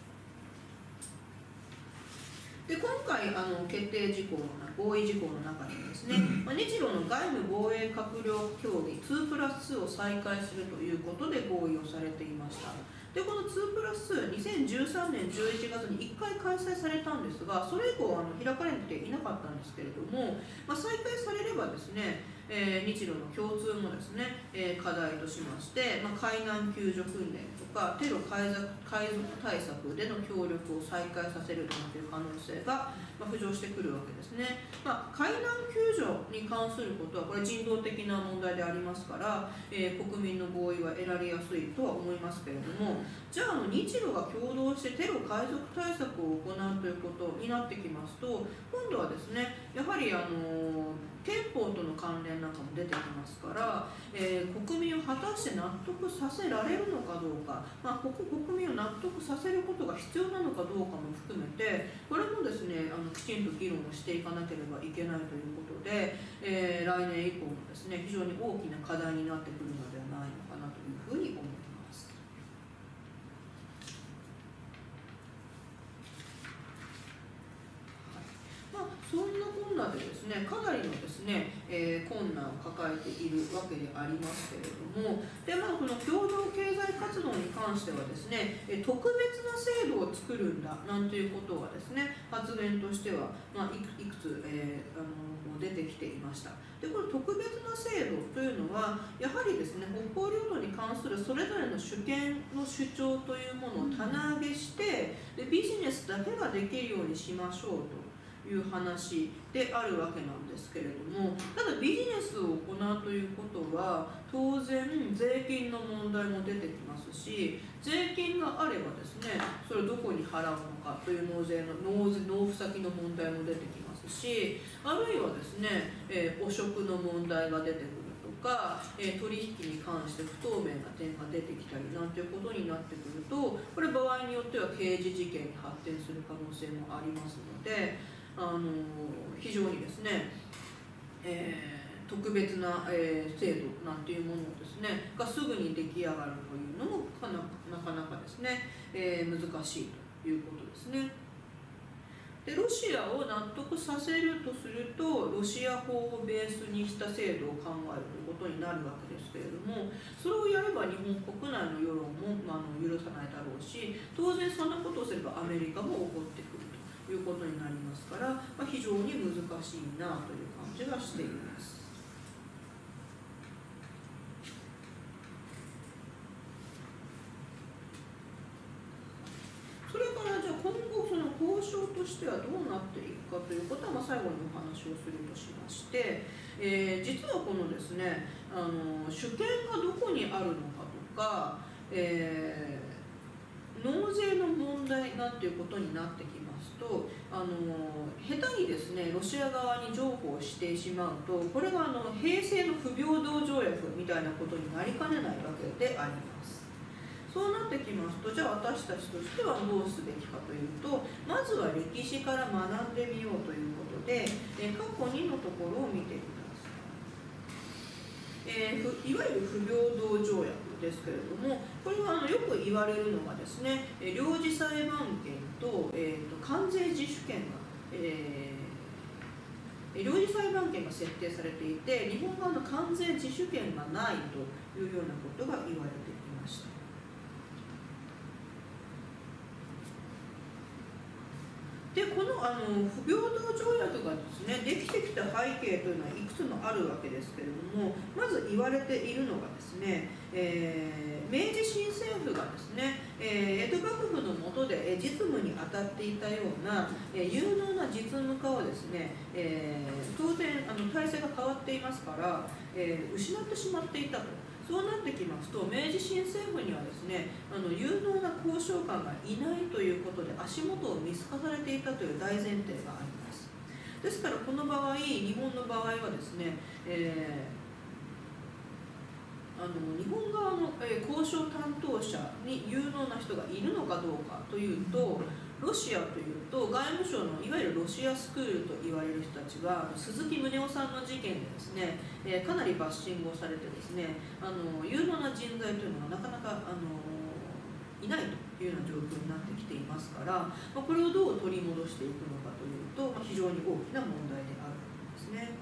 [SPEAKER 1] で今回あの決定事項の合意事項の中にですね、まあ、日露の外務防衛閣僚協議ツープラスツーを再開するということで合意をされていました。でこのツープラスツー、にせんじゅうさんねんじゅういちがつにいっかい開催されたんですが、それ以降あの開かれていなかったんですけれども、まあ、再開されればですね、えー、日露の共通のですね、えー、課題としまして、まあ、海難救助訓練とかテロ海賊海賊対策での協力を再開させるという可能性が、まあ、浮上してくるわけですね。まあ、海難救助に関することはこれ人道的な問題でありますから、えー、国民の合意は得られやすいとは思いますけれども、じゃあ、あの日露が共同してテロ海賊対策を行うということになってきますと、今度はですね、やはりあの憲法との関連なんかも出てきますから、えー、国民を果たして納得させられるのかどうか、まあ、ここ国民を納得させることが必要なのかどうかも含めて、これもですね、あのきちんと議論をしていかなければいけないということで、えー、来年以降もですね、非常に大きな課題になってくるのではないのかなというふうに思います。まあ、そんなこんなでですね、かなりのですね、えー、困難を抱えているわけでありますけれども、で、まあ、この共同経済活動に関してはですね、え特別な制度を作るんだなんていうことがですね、発言としては、まあ、いくいくつ、えー、あの出てきていました。で、これ特別な制度というのは、やはりですね、北方領土に関するそれぞれの主権の主張というものを棚上げして、でビジネスだけができるようにしましょうという話であるわけなんですけれども、ただビジネスを行うということは当然税金の問題も出てきますし、税金があればですね、それをどこに払うのかという納税の納税納付先の問題も出てきますし、あるいはですね、えー、汚職の問題が出てくるとか、えー、取引に関して不透明な点が出てきたりなんていうことになってくると、これ場合によっては刑事事件に発展する可能性もありますので、あの非常にですね、えー、特別な、えー、制度なんていうものですねがすぐに出来上がるというのもかななかなかですね、えー、難しいということですね。でロシアを納得させるとすると、ロシア法をベースにした制度を考えるということになるわけですけれども、それをやれば日本国内の世論も、まあ、あの許さないだろうし、当然そんなことをすればアメリカも怒ってくるということになりますから、まあ、非常に難しいなという感じがしています。それからじゃあ今後その交渉としてはどうなっていくかということは、まあ、最後にお話をするとしまして、えー、実はこのですね、あの主権がどこにあるのかとか、えー、納税の問題なんていうことになってきますと、あの下手にですねロシア側に譲歩をしてしまうと、これがあの平成の不平等条約みたいなことになりかねないわけであります。そうなってきますと、じゃあ私たちとしてはどうすべきかというと、まずは歴史から学んでみようということで、え過去にのところを見てください。えー、いわゆる不平等条約ですけれども、これはあのよく言われるのがですね、領事裁判権と、えー、と関税自主権が、えー、領事裁判権が設定されていて、日本側の関税自主権がないというようなことが言われていました。 でこのあの不平等条約がですねできてきた背景というのはいくつもあるわけですけれども、まず言われているのがですね、えー、明治新政府がですね、えー、江戸幕府の下で実務に当たっていたような、えー、有能な実務家をですね、えー、当然あの体制が変わっていますから、えー、失ってしまっていたと。そうなってきますと、明治新政府にはですね、あの有能な交渉官がいないということで足元を見透かされていたという大前提があります。ですからこの場合、日本の場合はですね、えー、あの日本側の、えー、交渉担当者に有能な人がいるのかどうかというと、ロシアというと外務省のいわゆるロシアスクールと言われる人たちは鈴木宗男さんの事件でですね、えー、かなりバッシングをされてですね、あの有能な人材というのがなかなかあのいないというような状況になってきていますから、まあ、これをどう取り戻していくのかというと、まあ、非常に大きな問題であるわけですね。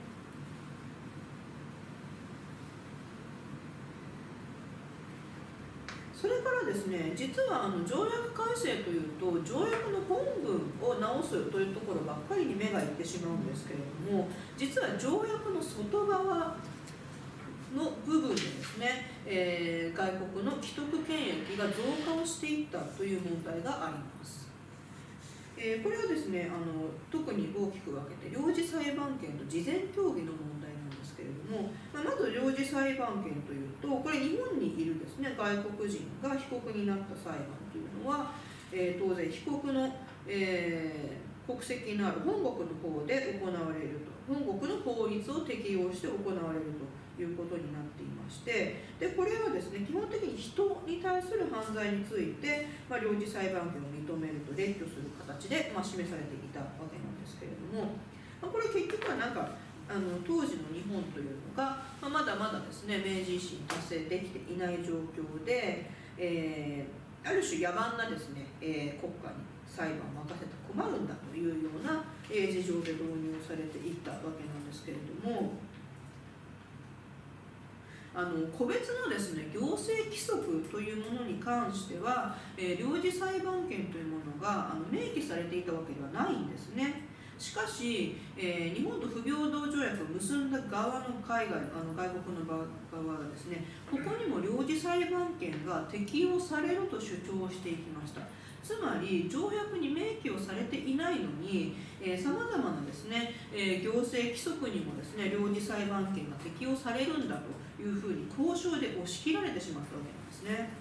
[SPEAKER 1] それからですね、実はあの条約改正というと条約の本文を直すというところばっかりに目がいってしまうんですけれども、実は条約の外側の部分でですね、えー、外国の既得権益が増加をしていったという問題があります。えー、これはですね、あの特に大きく分けて領事裁判権と事前協議の問題なんですけれども、まあ、まず領事裁判権というと、これ日本にいるですね外国人が被告になった裁判というのは、えー、当然被告の、えー、国籍のある本国の方で行われると、本国の法律を適用して行われるということになっていまして、でこれはですね基本的に人に対する犯罪について、まあ、領事裁判権を認めると列挙する形で、まあ、示されていたわけなんですけれども、まあ、これ結局はなんかあの当時の日本というのが、まあ、まだまだですね明治維新達成できていない状況で、えー、ある種野蛮なですね、えー、国家に裁判を任せたら困るんだというような、えー、事情で導入されていったわけなんですけれども、あの個別のですね行政規則というものに関しては、えー、領事裁判権というものがあの明記されていたわけではないんですね。しかし、えー、日本と不平等条約を結んだ側の海外あの外国の側はですね、ここにも領事裁判権が適用されると主張していきました。つまり条約に明記をされていないのにさまざまなですね、えー、行政規則にもですね領事裁判権が適用されるんだというふうに交渉で押し切られてしまったわけなんですね。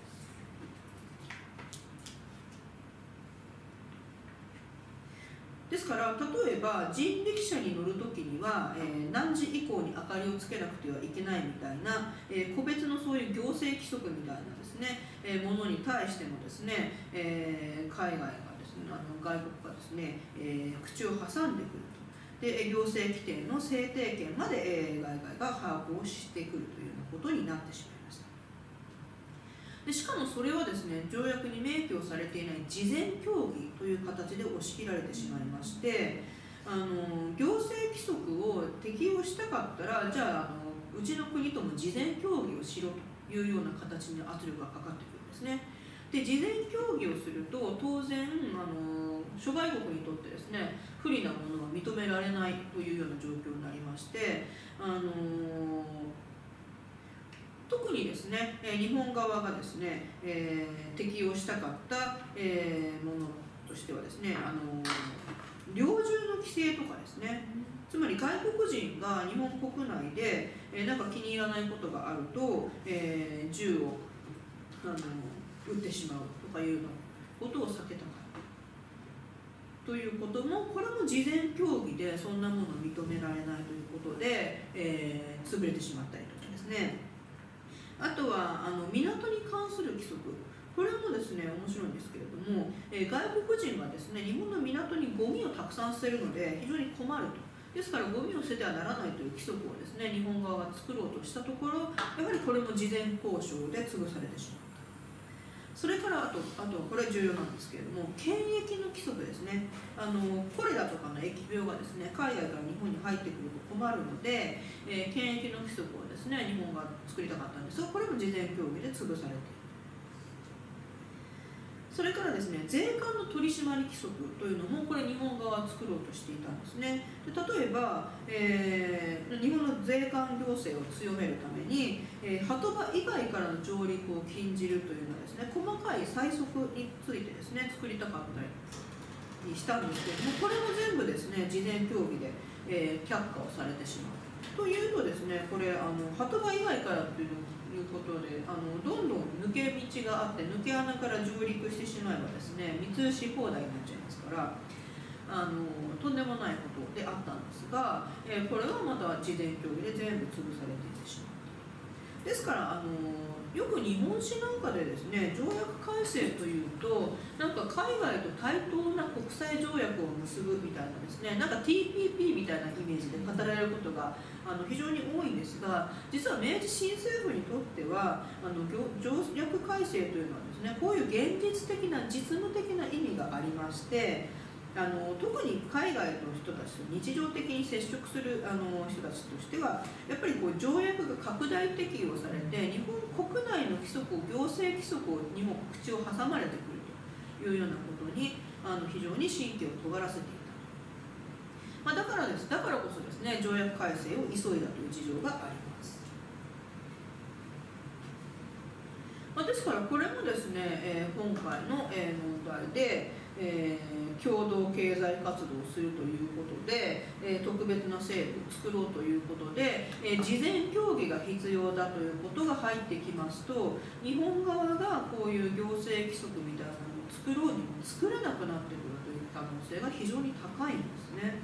[SPEAKER 1] ですから例えば人力車に乗るときには、えー、何時以降に明かりをつけなくてはいけないみたいな、えー、個別のそういう行政規則みたいなですね、えー、ものに対してもですね、えー、海外がですね、あの外国がですね、えー、口を挟んでくると。で行政規定の制定権まで、えー、外外が把握をしてくるというようなことになってしまいました。でしかもそれはですね条約に明記をされていない事前協議という形で押し切られてしまいまして、あの行政規則を適用したかったらじゃあ、あのうちの国とも事前協議をしろというような形に圧力がかかってくるんですね。で事前協議をすると当然あの諸外国にとってですね不利なものは認められないというような状況になりまして、あの特にですね日本側がですね、えー、適用したかった、えー、ものとしてはですね、あの猟銃の規制とかですね、つまり外国人が日本国内で、えー、なんか気に入らないことがあると、えー、銃をあの撃ってしまうとかいうのことを避けたかということも、これも事前協議でそんなものを認められないということで、えー、潰れてしまったりとかですね。あとはあの港に関する規則、これもですね面白いんですけれども、えー、外国人がですね日本の港にゴミをたくさん捨てるので非常に困ると。ですからゴミを捨ててはならないという規則をですね日本側が作ろうとしたところ、やはりこれも事前交渉で潰されてしまった。それからあと、あとこれ重要なんですけれども、検疫の規則ですね。あのコレラとかの疫病がですね海外から日本に入ってくると困るので、えー、検疫の規則をですね日本が作りたかったんですが、これも事前協議で潰されている。そそれからですね、税関の取締規則というのもこれ日本側は作ろうとしていたんですね。で例えば、えー、日本の税関行政を強めるために、えー、鳩場以外からの上陸を禁じるというのはですね、細かい催促についてですね作りたかったりしたんですけれども、これも全部ですね事前協議で、えー、却下をされてしまう。というとですね、これあの鳩場以外からといういうことで、あのどんどん抜け道があって、抜け穴から上陸してしまえばですね、密輸し放題になっちゃいますから、あのとんでもないことであったんですが、えー、これはまた事前協議で全部潰されていってしまう。ですからあのよく日本史なんかでですね、条約改正というとなんか海外と対等な国際条約を結ぶみたいなですね、なんか ティーピーピー みたいなイメージで語られることがあの非常に多いんですが、実は明治新政府にとってはあの条約改正というのはですね、こういう現実的な実務的な意味がありまして、あの特に海外の人たちと日常的に接触するあの人たちとしてはやっぱりこう条約が拡大適用されて、日本国内の規則を行政規則にも口を挟まれてくるというようなことにあの非常に神経を尖らせていた。まあ、だからです。だからこそですね、条約改正を急いだという事情があります。まあ、ですからこれもですね、えー、今回の、えー、問題で、えー、共同経済活動をするということで、えー、特別な制度を作ろうということで、えー、事前協議が必要だということが入ってきますと、日本側がこういう行政規則みたいなのを作ろうにも作れなくなってくるという可能性が非常に高いんですね。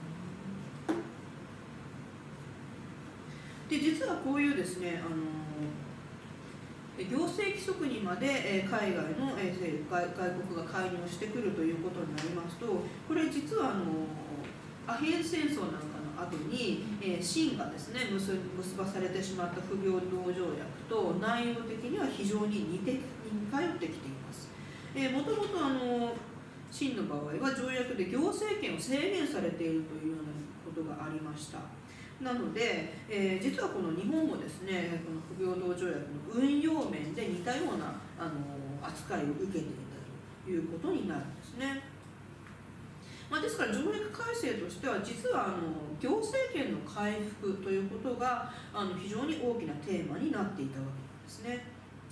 [SPEAKER 1] で実はこういうですね、あの行政規則にまで海外の勢力、外国が介入してくるということになりますと、これ実はあのアヘン戦争なんかの後に清がですね結ばされてしまった不平等条約と内容的には非常に似て似通ってきています。もともと清の場合は条約で行政権を制限されているというようなことがありました。なので、えー、実はこの日本もですね、この不平等条約の運用面で似たようなあの扱いを受けていたということになるんですね。まあ、ですから条約改正としては実はあの行政権の回復ということがあの非常に大きなテーマになっていたわけなんですね。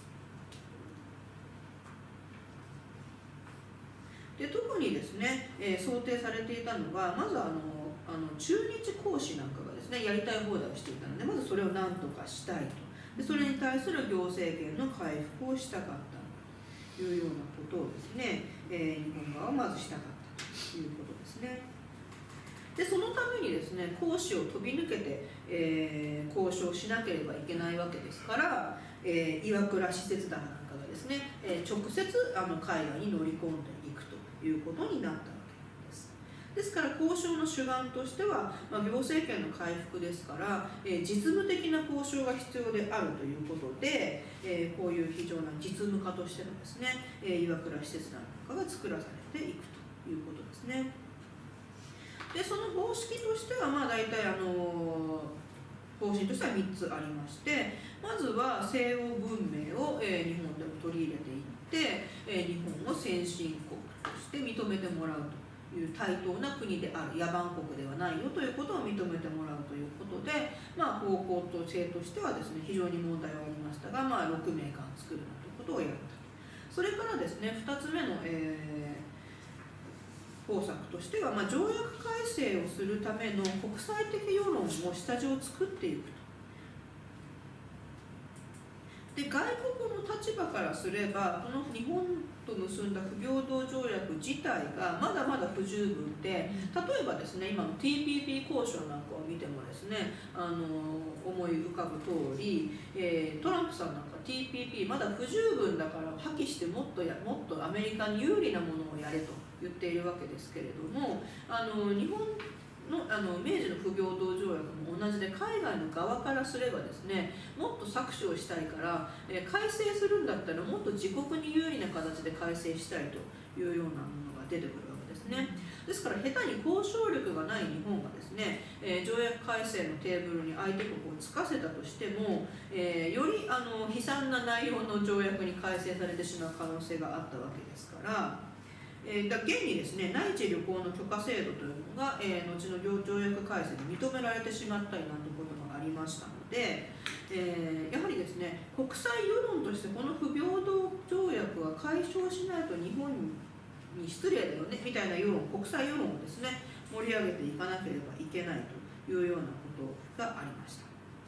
[SPEAKER 1] で特にですね、えー、想定されていたのがまずあのあの中日公使なんかがですねやりたい放題をしていたので、まずそれを何とかしたいと。でそれに対する行政権の回復をしたかったというようなことをですね、えー、日本側はまずしたかったということですね。でそのためにですね、公使を飛び抜けて、えー、交渉しなければいけないわけですから、えー、岩倉使節団なんかがですね、えー、直接あの海外に乗り込んでいくということになったわけです。ですから交渉の主眼としては、まあ、行政権の回復ですから、えー、実務的な交渉が必要であるということで、えー、こういう非常な実務家としてのですね、えー、岩倉使節団なんかが作らされていくということですね。でその方式としてはまあ大体あの方針としてはみっつありまして、まずは西欧文明を、えー、日本でも取り入れていって、えー、日本を先進国として認めてもらうという対等な国である、野蛮国ではないよということを認めてもらうということで、まあ、方向性としてはですね非常に問題はありましたが、まあ、ろくめいかん作るなということをやった。それからですねふたつめの、えー方策としては、まあ、条約改正をするための国際的世論も下地を作っていくと。で外国の立場からすればこの日本と結んだ不平等条約自体がまだまだ不十分で、例えばですね今の ティーピーピー 交渉なんかを見てもですねあの思い浮かぶ通り、えー、トランプさんなんか ティーピーピー まだ不十分だから破棄してもっとやもっとアメリカに有利なものをやれと言っているわけですけれども、あの日本
[SPEAKER 2] のあの明治の不平等条約も同じで、海外の側からすればですね、もっと搾取をしたいから、えー、改正するんだったらもっと自国に有利な形で改正したいというようなものが出てくるわけですね。ですから下手に交渉力がない日本がですね、えー、条約改正のテーブルに相手国をつかせたとしても、えー、よりあの悲惨な内容の条約に改正されてしまう可能性があったわけですから。えー、だ現にですね、内地旅行の許可制度というのが、えー、後の条約改正で認められてしまったりなんてこともありましたので、えー、やはりですね、国際世論としてこの不平等条約は解消しないと日本に失礼だよねみたいな世論、国際世論をですね、盛り上げていかなければいけないというようなことがありました。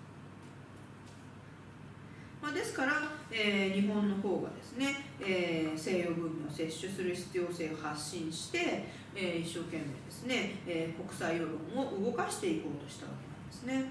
[SPEAKER 2] まあ、ですから、えー、日本の方がですね、えー、西洋文明を接種する必要性を発信して、えー、一生懸命ですね、えー、国際世論を動かしていこうとしたわけなんですね。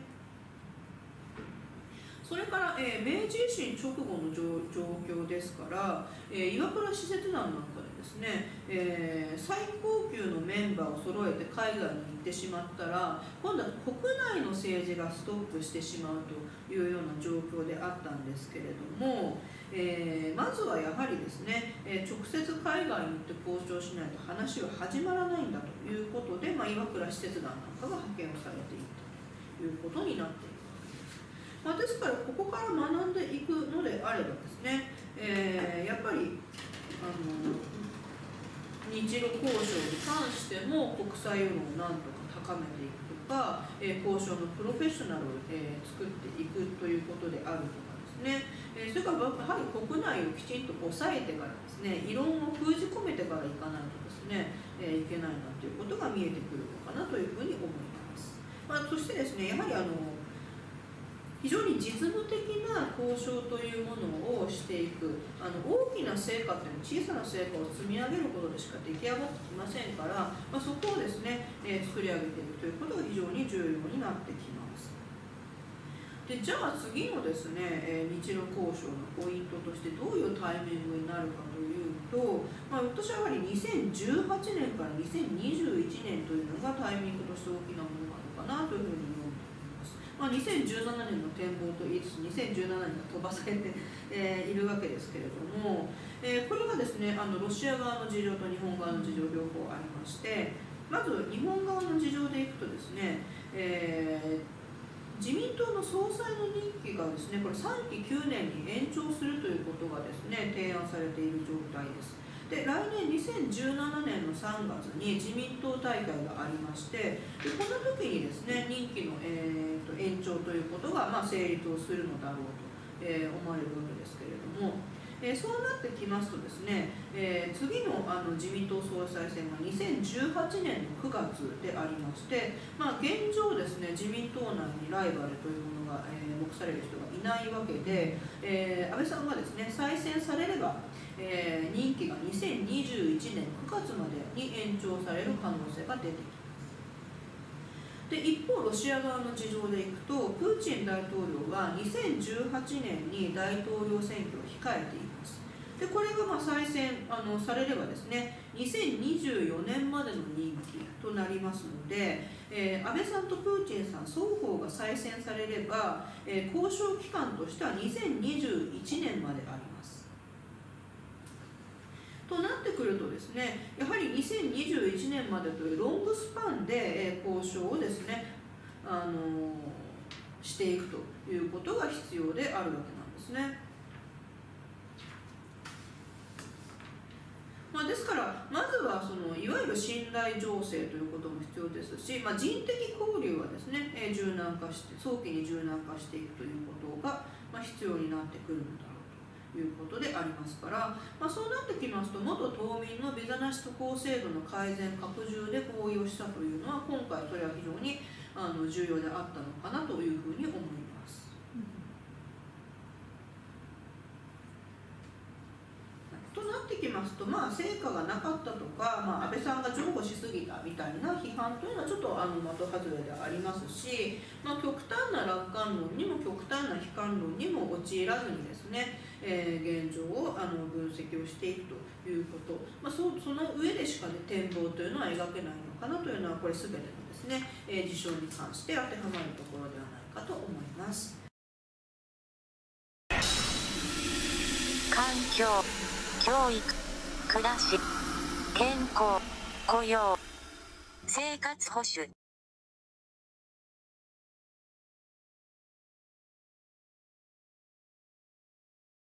[SPEAKER 2] それから、えー、明治維新直後の状況ですから、えー、岩倉使節団なんかでですね、えー、最高級のメンバーを揃えて海外に行ってしまったら、今度は国内の政治がストップしてしまうというような状況であったんですけれども、えー、まずはやはりですね、えー、直接海外に行って交渉しないと話は始まらないんだということで、まあ、岩倉使節団なんかが派遣をされているということになっている。まあ、ですからここから学んでいくのであればですね、えー、やっぱりあの日露交渉に関しても国際世論をなんとか高めていくとか、えー、交渉のプロフェッショナルを、えー、作っていくということであるとかですね、えー、それからやはり国内をきちんと抑えてからですね、異論を封じ込めてからいかないとですね、えー、いけないなということが見えてくるのかなというふうに思います。まあ、そしてですね、やはりあの非常に実務的な交渉というものをしていく、あの大きな成果というのは小さな成果を積み上げることでしか出来上がってきませんから、まあ、そこをですね、えー、作り上げていくということが非常に重要になってきます。でじゃあ次のですね、えー、日露交渉のポイントとしてどういうタイミングになるかというと、まあ、私はやはりにせんじゅうはちねんからにせんにじゅういちねんというのがタイミングとして大きなものなのかなというふうに思ってまあ、にせんじゅうななねんの展望と言いつつにせんじゅうななねんが飛ばされて、えー、いるわけですけれども、えー、これがですね、あのロシア側の事情と日本側の事情両方ありまして、まず日本側の事情でいくとですね、えー、自民党の総裁の任期がですね、これさんききゅうねんに延長するということがですね、提案されている状態です。で来年にせんじゅうななねんのさんがつに自民党大会がありまして、でこの時にですね任期の、えー、と延長ということが、まあ、成立をするのだろうと、えー、思われるわけですけれども、えー、そうなってきますとですね、えー、次の、あの自民党総裁選がにせんじゅうはちねんのくがつでありまして、まあ、現状ですね自民党内にライバルというものが、えー、目される人がいないわけで、えー、安倍さんがですね再選されればえー、任期がにせんにじゅういちねんくがつまでに延長される可能性が出てきます。で一方ロシア側の事情でいくと、プーチン大統領はにせんじゅうはちねんに大統領選挙を控えています。でこれがまあ再選あのされればですねにせんにじゅうよねんまでの任期となりますので、えー、安倍さんとプーチンさん双方が再選されれば、えー、交渉期間としてはにせんにじゅういちねんまであります。となってくるとですね、やはりにせんにじゅういちねんまでというロングスパンで交渉をですね、あのー、していくということが必要であるわけなんですね。まあ、ですからまずはそのいわゆる信頼醸成ということも必要ですし、まあ、人的交流はですね、えー、柔軟化して早期に柔軟化していくということが、まあ、必要になってくるのだろうということでありますから、まあ、そうなってきますと元島民のビザなし渡航制度の改善拡充で合意をしたというのは今回それは非常にあの重要であったのかなというふうに思います。となってきますと、まあ、成果がなかったとか、まあ、安倍さんが譲歩しすぎたみたいな批判というのはちょっとあの的外れでありますし、まあ、極端な楽観論にも極端な悲観論にも陥らずにですね、えー、現状をあの分析をしていくということ、まあ、そ, その上でしかね展望というのは描けないのかなというのはこれ全てのですね、えー、事象に関して当てはまるところではないかと思います。
[SPEAKER 3] 環境、教育、暮らし、健康、雇用、生活保守。